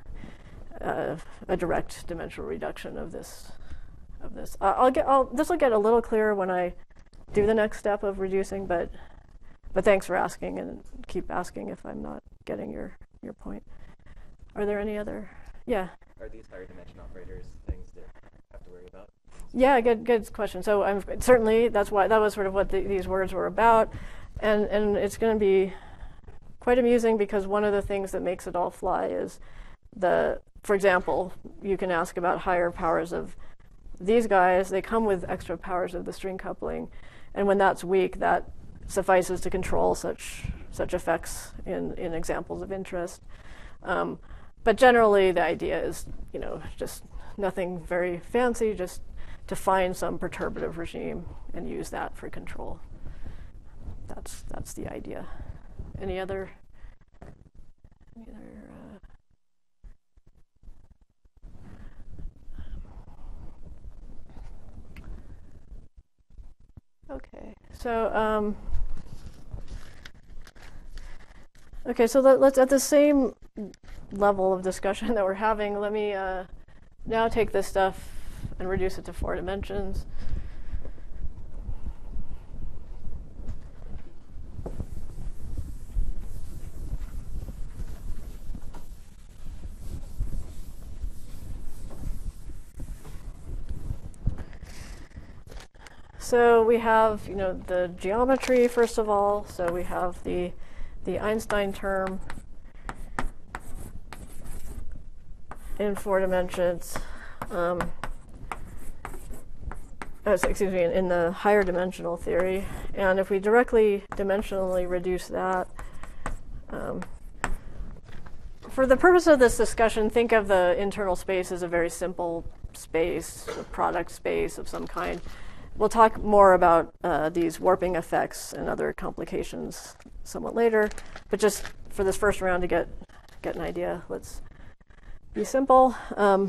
uh, a direct dimensional reduction of this of this. Uh, I'll get I'll, this will get a little clearer when I do the next step of reducing, but but thanks for asking, and keep asking if I'm not getting your your point. Are there any other? Yeah. Are these higher dimension operators things that have to worry about? Yeah, good, good question. So I'm certainly that's why that was sort of what the, these words were about, and and it's going to be quite amusing because one of the things that makes it all fly is the, for example, you can ask about higher powers of these guys. They come with extra powers of the string coupling, and when that's weak, that suffices to control such such effects in in examples of interest. Um, But generally, the idea is, you know, just nothing very fancy, just to find some perturbative regime and use that for control. That's that's the idea. Any other? Any other uh... Okay. So. Um, okay. So let, let's at the same level of discussion that we're having, let me uh, now take this stuff and reduce it to four dimensions. So we have, you know, the geometry first of all. So we have the the Einstein term in four dimensions. Um, oh, excuse me, in, in the higher dimensional theory. And if we directly dimensionally reduce that, um, for the purpose of this discussion, think of the internal space as a very simple space, a product space of some kind. We'll talk more about uh, these warping effects and other complications somewhat later, but just for this first round to get get an idea, let's be simple. Um,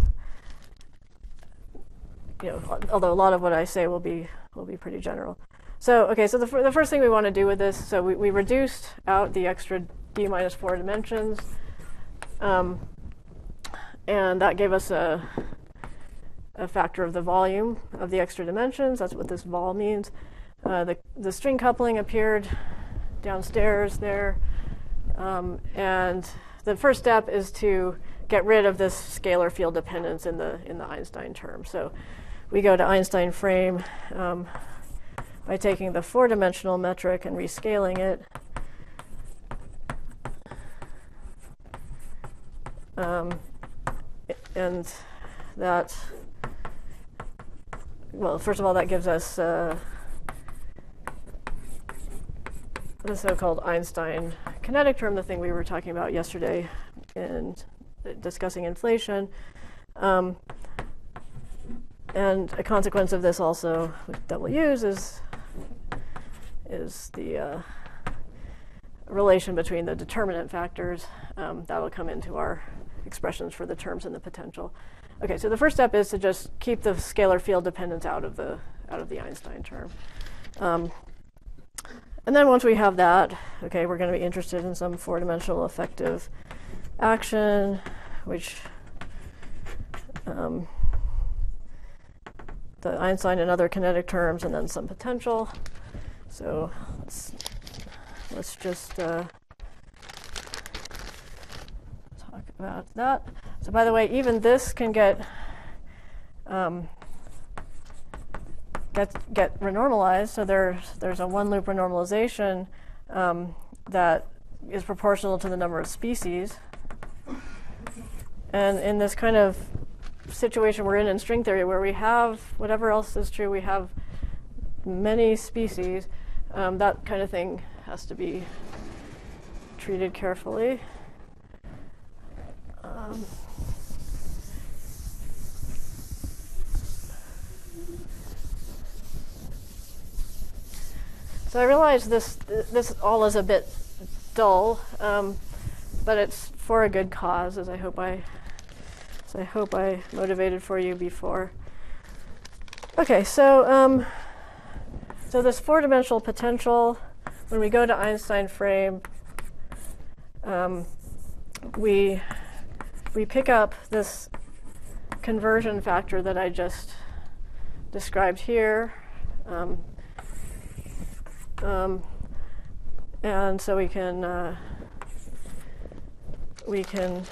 you know, although a lot of what I say will be will be pretty general. So, okay, so the, f- the first thing we want to do with this, so we, we reduced out the extra d minus four dimensions, um, and that gave us a a factor of the volume of the extra dimensions. That's what this vol means. Uh, the, the string coupling appeared downstairs there. Um, and the first step is to get rid of this scalar field dependence in the, in the Einstein term. So we go to Einstein frame um, by taking the four-dimensional metric and rescaling it. Um, and that Well, first of all, that gives us uh, the so-called Einstein kinetic term, the thing we were talking about yesterday in discussing inflation. Um, and a consequence of this also that we'll use is, is the uh, relation between the determinant factors. Um, that will come into our expressions for the terms and the potential. Okay, so the first step is to just keep the scalar field dependence out of the out of the Einstein term. Um, and then once we have that, okay, we're going to be interested in some four-dimensional effective action, which um, the Einstein and other kinetic terms, and then some potential. So let's let's just uh, talk about that. So by the way, even this can get um, get get renormalized. So there's there's a one loop renormalization um, that is proportional to the number of species. And in this kind of situation we're in in string theory, where we have whatever else is true, we have many species. Um, that kind of thing has to be treated carefully. Um, So I realize this this all is a bit dull, um, but it's for a good cause, as I hope I as I hope I motivated for you before. Okay, so um, so this four-dimensional potential, when we go to Einstein frame, um, we we pick up this conversion factor that I just described here. Um, Um, and so we can uh, we can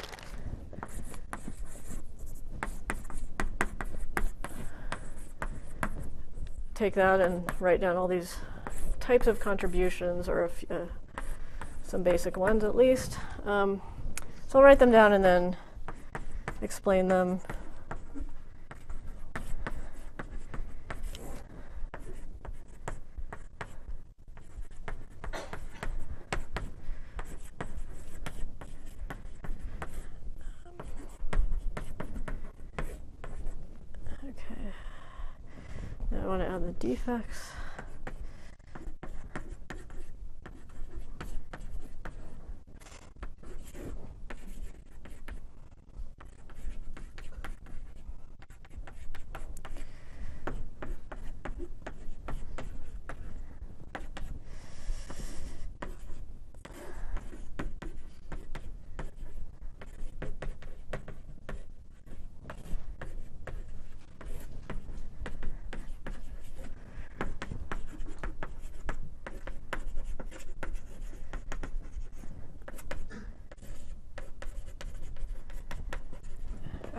take that and write down all these types of contributions, or a f- uh, some basic ones at least. Um, so I'll write them down and then explain them. I want to add the defects.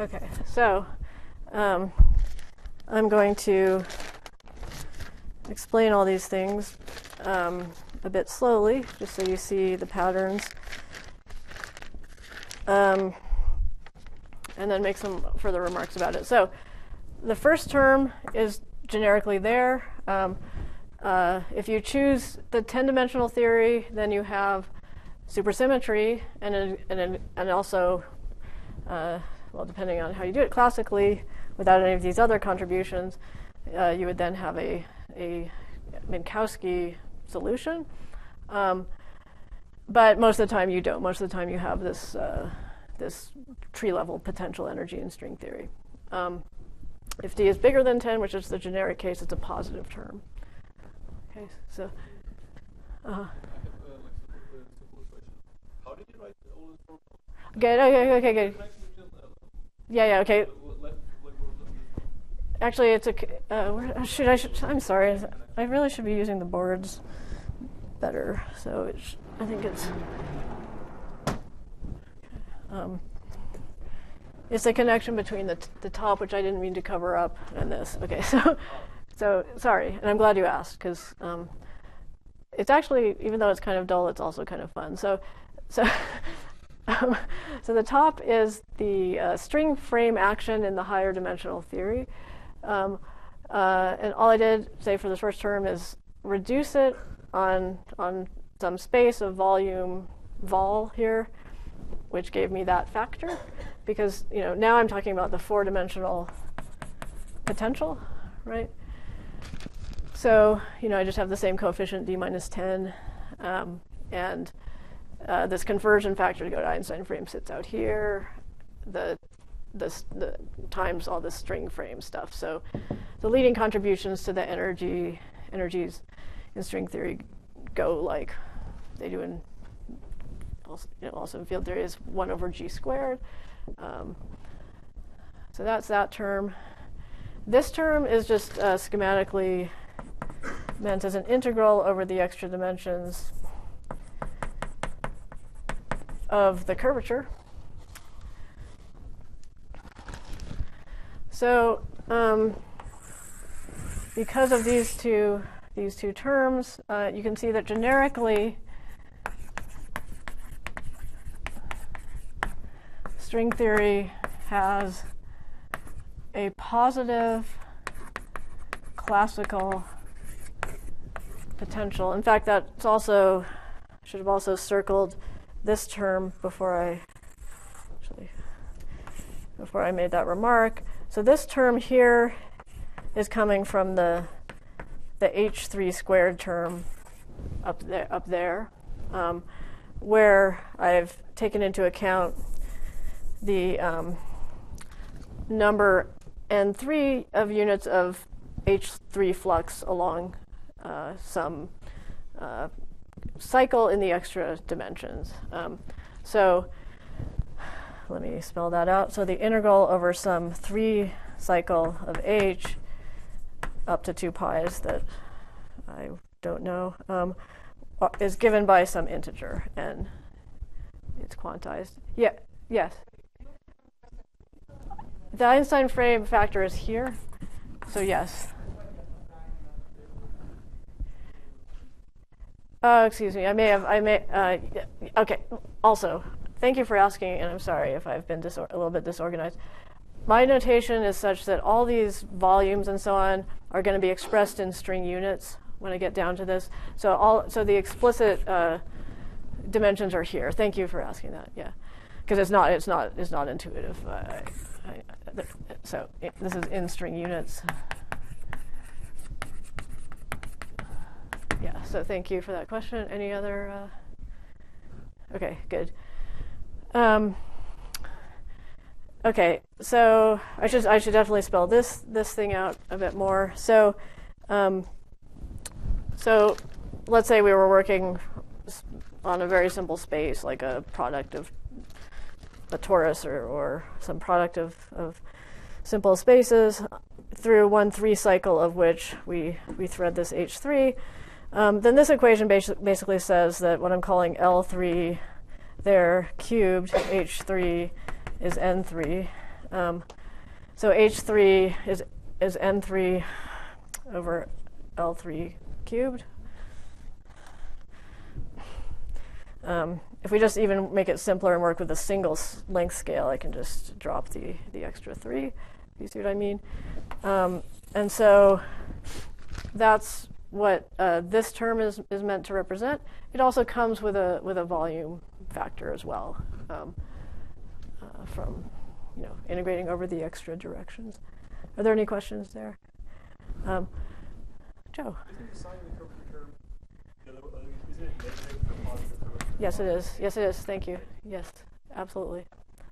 Okay, so um, I'm going to explain all these things um, a bit slowly, just so you see the patterns, um, and then make some further remarks about it. So the first term is generically there. Um, uh, if you choose the ten-dimensional theory, then you have supersymmetry, and and and, and also, uh, well, depending on how you do it classically, without any of these other contributions, uh, you would then have a a Minkowski solution. Um, but most of the time you don't. Most of the time you have this uh, this tree-level potential energy in string theory. Um, if D is bigger than ten, which is the generic case, it's a positive term. Okay, so. Uh, How did you write all those protocols? good. Okay. Okay. Good. Yeah. Yeah. Okay. Actually, it's a. Uh, where, should I? Should, I'm sorry. I really should be using the boards better. So it sh- I think it's. Um, it's the connection between the t- the top, which I didn't mean to cover up, and this. Okay. So, so sorry, and I'm glad you asked because um, it's actually, even though it's kind of dull, it's also kind of fun. So, so. Um, so the top is the uh, string frame action in the higher dimensional theory. Um, uh, and all I did, say for the first term, is reduce it on on some space of volume vol here, which gave me that factor. Because you know now I'm talking about the four-dimensional potential, right? So you know I just have the same coefficient d minus ten, um, and Uh, this conversion factor to go to Einstein frame sits out here. The, this, the times all this string frame stuff. So the leading contributions to the energy energies in string theory go like they do in also, you know, also in field theory is one over g squared. Um, so that's that term. This term is just uh, schematically meant as an integral over the extra dimensions of the curvature. So um, because of these two these two terms, uh, you can see that generically string theory has a positive classical potential. In fact, that's also should have also circled this term before I actually before I made that remark. So this term here is coming from the the H three squared term up there up there, um, where I've taken into account the um, number n three of units of H three flux along uh, some uh, cycle in the extra dimensions. Um, so let me spell that out. So the integral over some three cycle of H up to two pi's that I don't know um, is given by some integer, and it's quantized. Yeah. Yes. The Einstein frame factor is here. So yes. Oh, excuse me. I may have. I may. Uh, okay. Also, thank you for asking, and I'm sorry if I've been disor- a little bit disorganized. My notation is such that all these volumes and so on are going to be expressed in string units when I get down to this. So all. So the explicit uh, dimensions are here. Thank you for asking that. Yeah, because it's not. It's not. It's not intuitive. Uh, I, I, so it, this is in string units. Yeah, so thank you for that question. Any other? Uh... Okay, good. Um, okay, so I should I should definitely spell this this thing out a bit more. So, um, so let's say we were working on a very simple space, like a product of a torus or, or some product of, of simple spaces through one three cycle of which we we thread this H three. Um, then this equation basi- basically says that what I'm calling L three there cubed H three is N three. Um, so H three is is N three over L three cubed. Um, if we just even make it simpler and work with a single s- length scale, I can just drop the, the extra three, if you see what I mean. Um, and so that's what uh, this term is, is meant to represent. It also comes with a with a volume factor as well, um, uh, from you know integrating over the extra directions. Are there any questions there? Um, Joe? Isn't the sign of the curvature term, the other, other, isn't it negative for positive curvature? Yes, it is. Yes, it is. Thank you. Yes, absolutely.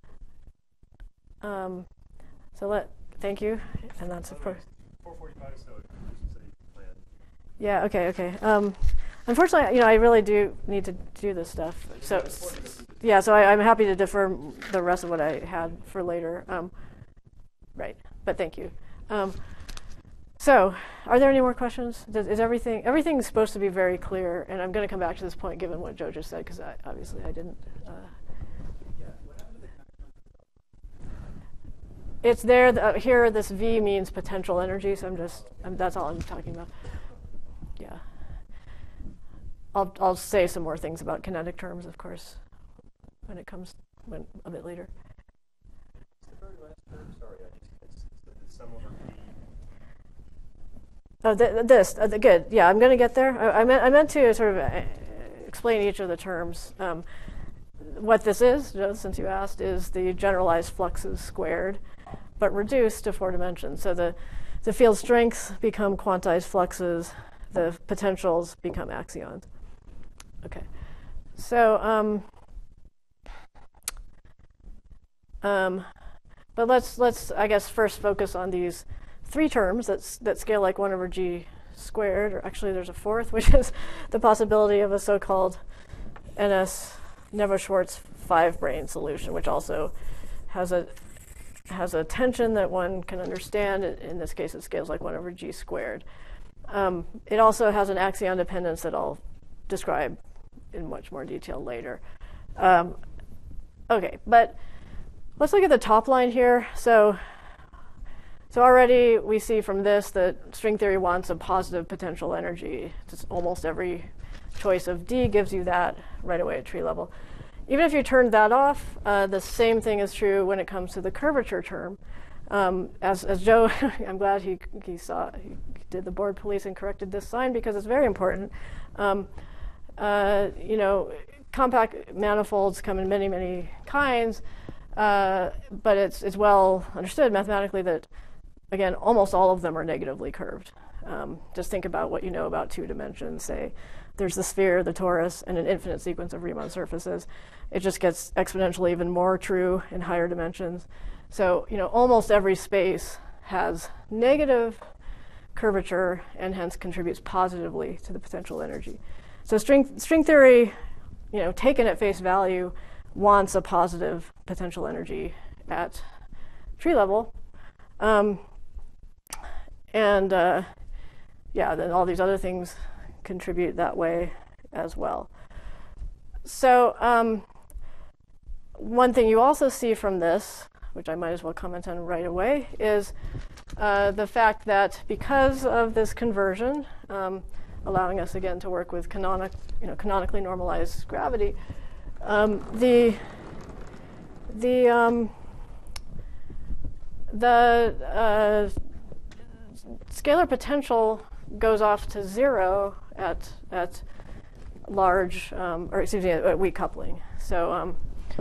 Um, so let thank you, and that's of course. four forty-five, so it should say plan. Yeah. Okay. Okay. Um, unfortunately, you know, I really do need to do this stuff. So, yeah. So I, I'm happy to defer the rest of what I had for later. Um, right. But thank you. Um, so, are there any more questions? Does, is everything everything's supposed to be very clear? And I'm going to come back to this point given what Joe just said, because I, obviously I didn't. Uh, It's there. Uh, here, this V means potential energy, so I'm just, I'm, that's all I'm talking about. Yeah. I'll, I'll say some more things about kinetic terms, of course, when it comes when, a bit later. The very last term, sorry, I just missed the, the sum over P. Oh, th- this, uh, the, good. Yeah, I'm going to get there. I, I, meant, I meant to sort of uh, explain each of the terms. Um, what this is, just since you asked, is the generalized fluxes squared, but reduced to four dimensions. So the, the field strengths become quantized fluxes, the potentials become axions. Okay, so, um, um, but let's, let's, I guess, first focus on these three terms that's, that scale like one over g squared, or actually there's a fourth, which is the possibility of a so-called N S Neveu-Schwarz five-brane solution, which also has a has a tension that one can understand. In this case, it scales like one over g squared. Um, it also has an axion dependence that I'll describe in much more detail later. Um, okay, but let's look at the top line here. So, so already we see from this that string theory wants a positive potential energy. Just almost every choice of D gives you that right away at tree level. Even if you turned that off, uh, the same thing is true when it comes to the curvature term. Um, as, as Joe, I'm glad he he saw he did the board police and corrected this sign because it's very important. Um, uh, you know, compact manifolds come in many many kinds, uh, but it's it's well understood mathematically that again almost all of them are negatively curved. Um, just think about what you know about two dimensions. Say there's the sphere, the torus, and an infinite sequence of Riemann surfaces. It just gets exponentially even more true in higher dimensions. So, you know, almost every space has negative curvature and hence contributes positively to the potential energy. So string, string theory, you know, taken at face value, wants a positive potential energy at tree level. Um, and, uh, yeah, then all these other things contribute that way as well. So um, one thing you also see from this, which I might as well comment on right away, is uh, the fact that because of this conversion, um, allowing us again to work with canonic, you know, canonically normalized gravity, um, the the um, the uh, scalar potential goes off to zero at at large, um, or excuse me, at weak coupling. So. Um,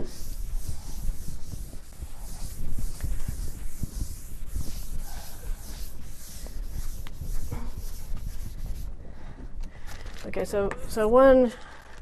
Okay, so so one,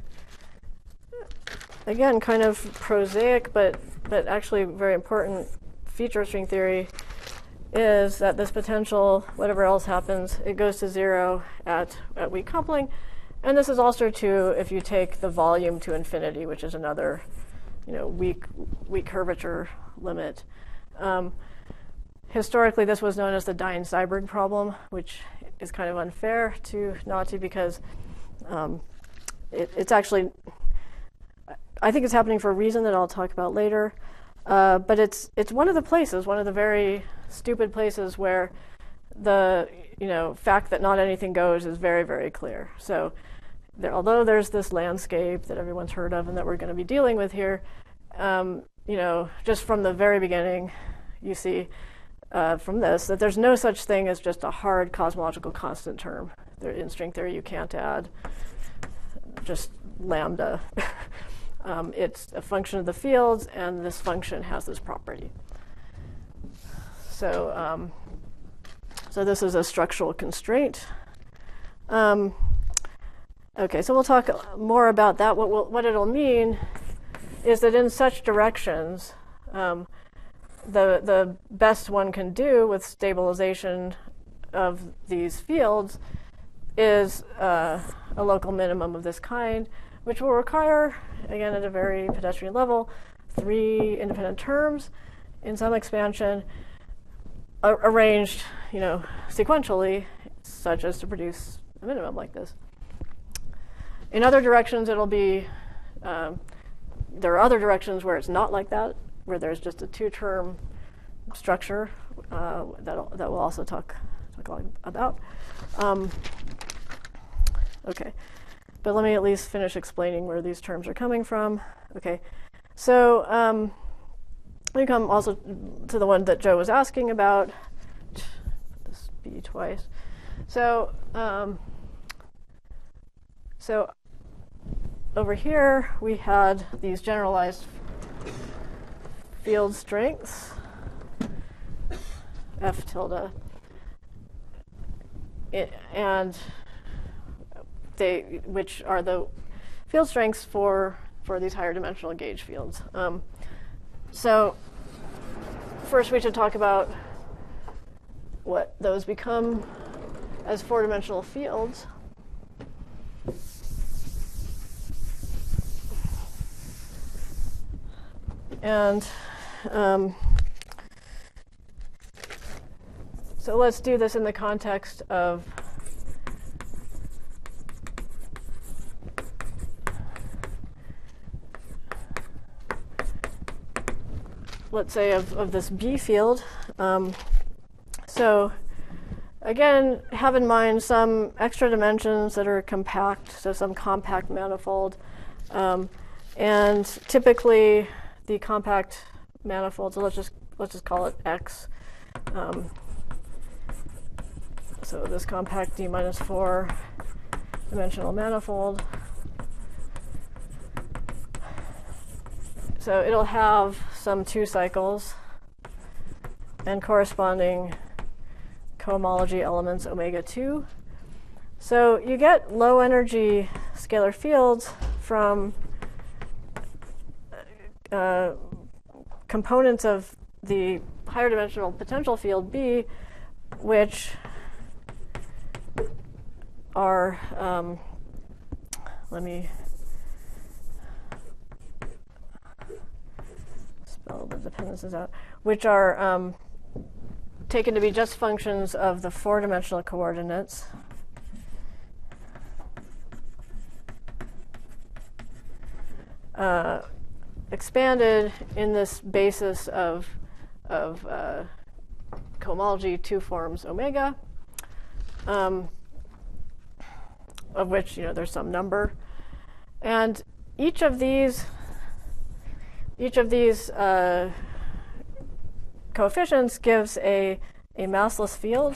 again, kind of prosaic, but but actually very important feature of string theory is that this potential, whatever else happens, it goes to zero at, at weak coupling. And this is also true if you take the volume to infinity, which is another, you know, weak weak curvature limit. Um, historically, this was known as the Dine-Seiberg problem, which is kind of unfair to Nazi because um, it, it's actually, I think it's happening for a reason that I'll talk about later. Uh, but it's it's one of the places, one of the very stupid places where the you know fact that not anything goes is very, very clear. So there, although there's this landscape that everyone's heard of and that we're going to be dealing with here, um, you know, just from the very beginning, you see uh, from this that there's no such thing as just a hard cosmological constant term. There, in string theory, you can't add just lambda. um, it's a function of the fields, and this function has this property. So, um, so this is a structural constraint. Um, okay, so we'll talk more about that. What, will, what it'll mean is that in such directions, um, the the best one can do with stabilization of these fields is uh, a local minimum of this kind, which will require, again at a very pedestrian level, three independent terms in some expansion, uh, arranged, you know, sequentially, such as to produce a minimum like this. In other directions, it'll be. Um, there are other directions where it's not like that, where there's just a two-term structure uh, that that we'll also talk talk about. Um, okay, but let me at least finish explaining where these terms are coming from. Okay, so um, we come also to the one that Joe was asking about. Put this B twice. So um, so. Over here, we had these generalized field strengths, F tilde, it, and they, which are the field strengths for, for these higher dimensional gauge fields. Um, so first we should talk about what those become as four-dimensional fields. And um, so let's do this in the context of let's say of, of this B field. Um, so again, have in mind some extra dimensions that are compact, so some compact manifold. Um, and typically the compact manifold, so let's just let's just call it X. Um, so this compact D minus four dimensional manifold. So it'll have some two cycles and corresponding cohomology elements omega two. So you get low energy scalar fields from Uh, components of the higher dimensional potential field B, which are, um, let me spell the dependencies out, which are um, taken to be just functions of the four-dimensional coordinates. Uh, expanded in this basis of, of uh, cohomology two forms omega, um, of which you know there's some number, and each of these each of these uh, coefficients gives a a massless field,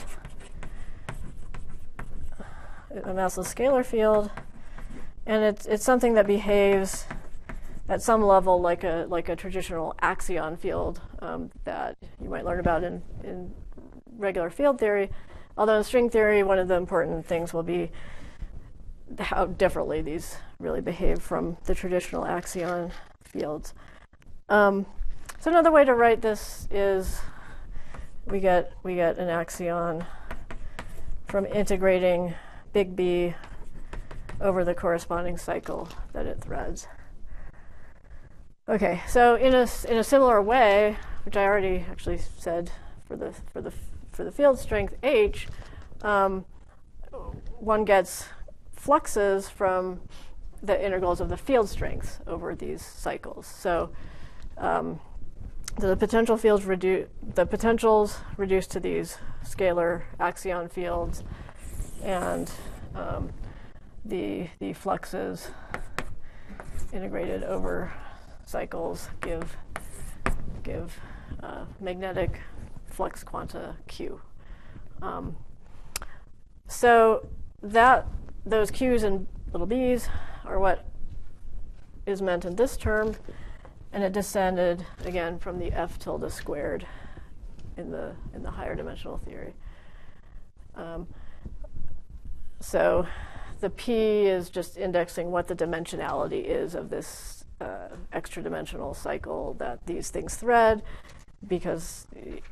a massless scalar field, and it's it's something that behaves at some level like a like a traditional axion field um, that you might learn about in, in regular field theory. Although in string theory, one of the important things will be how differently these really behave from the traditional axion fields. Um, so another way to write this is we get we get an axion from integrating big B over the corresponding cycle that it threads. Okay, so in a in a similar way, which I already actually said for the for the for the field strength H, um, one gets fluxes from the integrals of the field strengths over these cycles. So, um, the potential fields reduce the potentials reduced to these scalar axion fields, and um, the the fluxes integrated over cycles give give uh, magnetic flux quanta Q. Um, so that those Q's and little b's are what is meant in this term, and it descended again from the F tilde squared in the in the higher dimensional theory. Um, so the P is just indexing what the dimensionality is of this uh, extra dimensional cycle that these things thread, because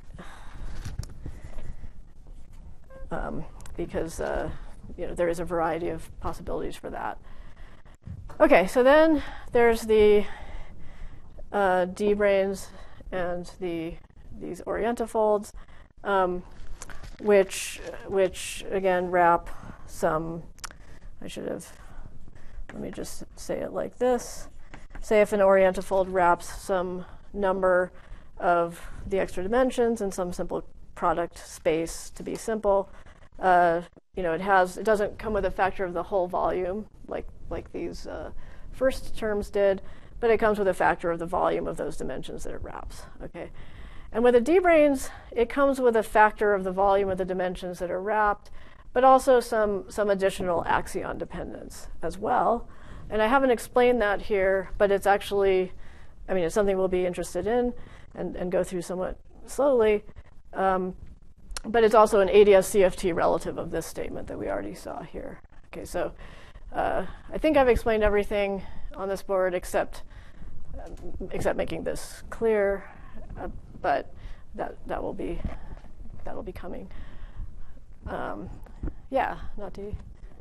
um, because uh, you know there is a variety of possibilities for that. Okay, so then there's the uh, D branes and the these orientifolds, um, which which again wrap some. I should have. Let me just say it like this. Say if an orientifold wraps some number of the extra dimensions in some simple product space to be simple, uh, you know, it has it doesn't come with a factor of the whole volume like like these uh, first terms did, but it comes with a factor of the volume of those dimensions that it wraps. Okay, and with the D-branes, it comes with a factor of the volume of the dimensions that are wrapped, but also some some additional axion dependence as well. And I haven't explained that here, but it's actually, I mean, it's something we'll be interested in and, and go through somewhat slowly. Um, but it's also an A D S C F T relative of this statement that we already saw here. Okay, so uh, I think I've explained everything on this board except uh, except making this clear, uh, but that that will be that will be coming. Um, yeah, Nati.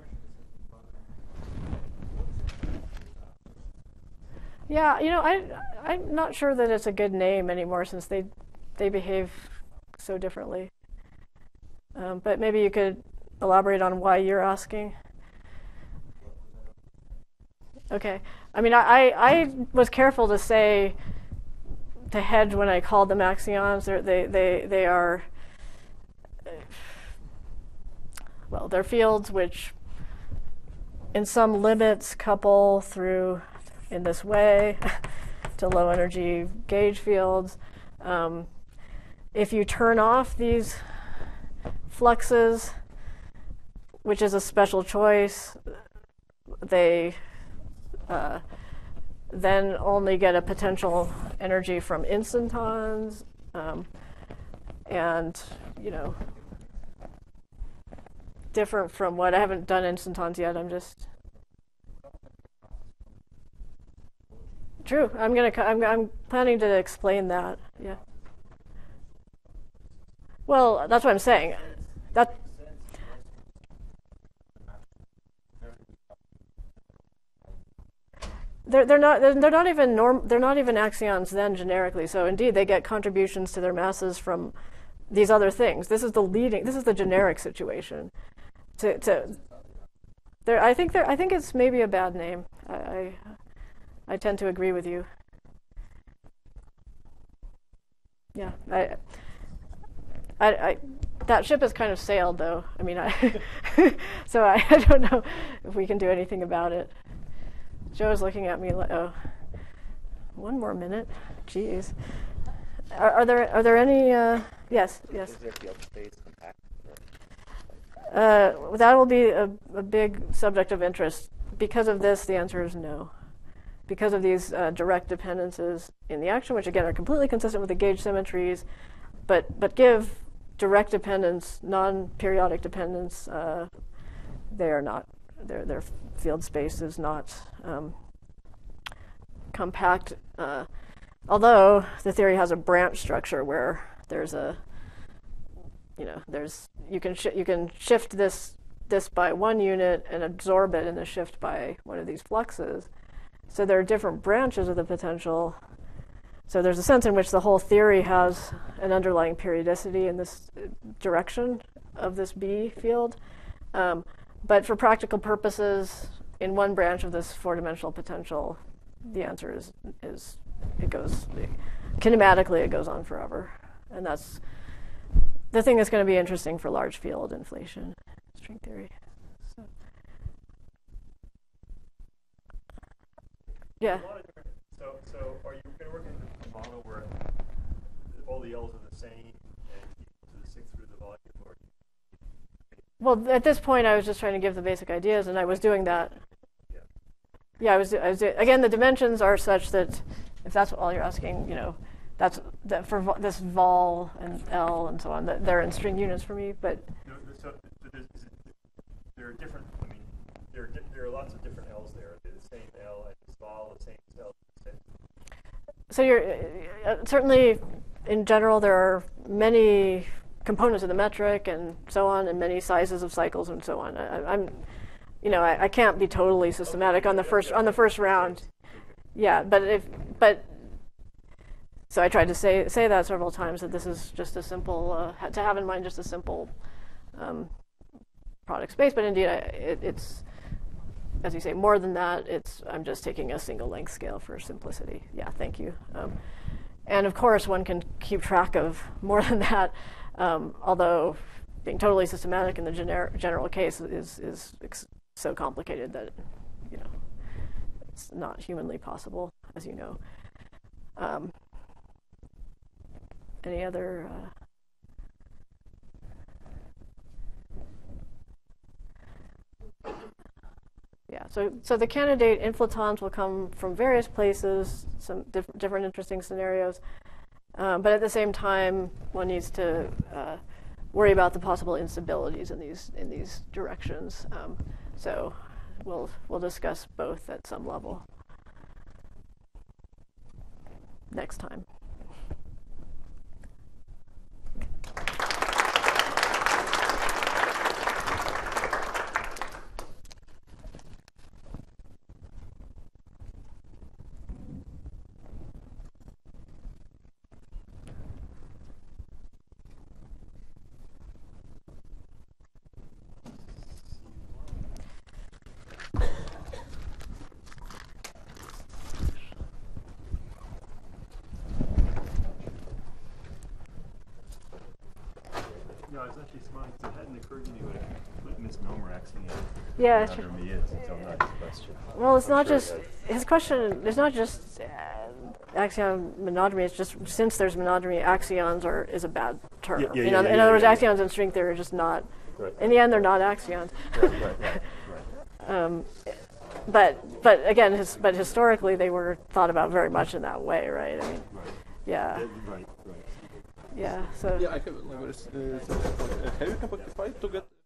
Yeah, you know, I I'm not sure that it's a good name anymore since they they behave so differently. Um, but maybe you could elaborate on why you're asking. Okay, I mean, I, I, I was careful to say to hedge when I called them axions. They're, they they they are well, they're fields which, in some limits, couple through in this way to low energy gauge fields. Um, if you turn off these fluxes, which is a special choice, they uh, then only get a potential energy from instantons, um, and you know, different from what I haven't done instantons yet. I'm just true. I'm gonna. I'm. I'm planning to explain that. Yeah. Well, that's what I'm saying. That. They're they're not they're, they're not even norm they're not even axions then generically. So indeed, they get contributions to their masses from these other things. This is the leading. This is the generic situation. To to. There. I think there. I think it's maybe a bad name. I. I I tend to agree with you. Yeah, I, I, I, that ship has kind of sailed, though. I mean, I, so I, I don't know if we can do anything about it. Joe's looking at me like, oh, one more minute. Jeez. Are, are there are there any? Uh, yes, yes. Is there field space compact? Uh, that will be a, a big subject of interest. Because of this, the answer is no. Because of these uh, direct dependences in the action, which again are completely consistent with the gauge symmetries, but but give direct dependence, non-periodic dependence. Uh, they are not. Their their field space is not um, compact. Uh, although the theory has a branch structure where there's a, you know, there's you can sh- you can shift this this by one unit and absorb it in a shift by one of these fluxes. So there are different branches of the potential. So there's a sense in which the whole theory has an underlying periodicity in this direction of this B field. Um, but for practical purposes, in one branch of this four-dimensional potential, the answer is, is it goes, kinematically it goes on forever, and that's the thing that's going to be interesting for large field inflation string theory. So, yeah. A lot of different, so, so are you going to work in a model where all the L's are the same and equal to the sixth root of the volume? Or Well, at this point, I was just trying to give the basic ideas, and I was doing that. yeah. Yeah, I was. I was do- again, the dimensions are such that, if that's all you're asking, you know, that's that for vo- this vol and L and so on. That they're in string units for me, but No, so but there's, is it, there are different. I mean, there are di- there are lots of different L's there. They're the same L and this vol, the same L. The same. so you're uh, certainly, in general, there are many components of the metric and so on, and many sizes of cycles and so on. I, I'm, you know, I, I can't be totally systematic on the first on the first round. Yeah, but if but so I tried to say say that several times, that this is just a simple uh, ha- to have in mind just a simple um, product space. But indeed, I, it, it's, as you say, more than that. It's I'm just taking a single length scale for simplicity. Yeah, thank you. Um, and of course, one can keep track of more than that. Um, although being totally systematic in the gener- general case is is ex- so complicated that, you know, it's not humanly possible, as you know. Um, any other? Uh, yeah. So so the candidate inflatons will come from various places, some diff- different interesting scenarios. Um, but at the same time, one needs to uh, worry about the possible instabilities in these in these directions. Um, so we'll we'll discuss both at some level next time. No, I was actually smiling because it hadn't occurred to me what a what misnomer axiom Yeah. under me is until now. Question. Well, it's I'm not sure just that- his question. It's not just uh, axion monodromy. It's just since there's monodromy, axions are is a bad term. Yeah, yeah, you know, yeah, in yeah, other words, yeah, axions in string theory are just not. Right. In the end, they're not axions. Right, right, right, right. Um, but but again, his, but historically they were thought about very much in that way, right? I mean, Right. yeah, Yeah, right, right. yeah. So Yeah, I have like, uh, uh, how you can quantify to get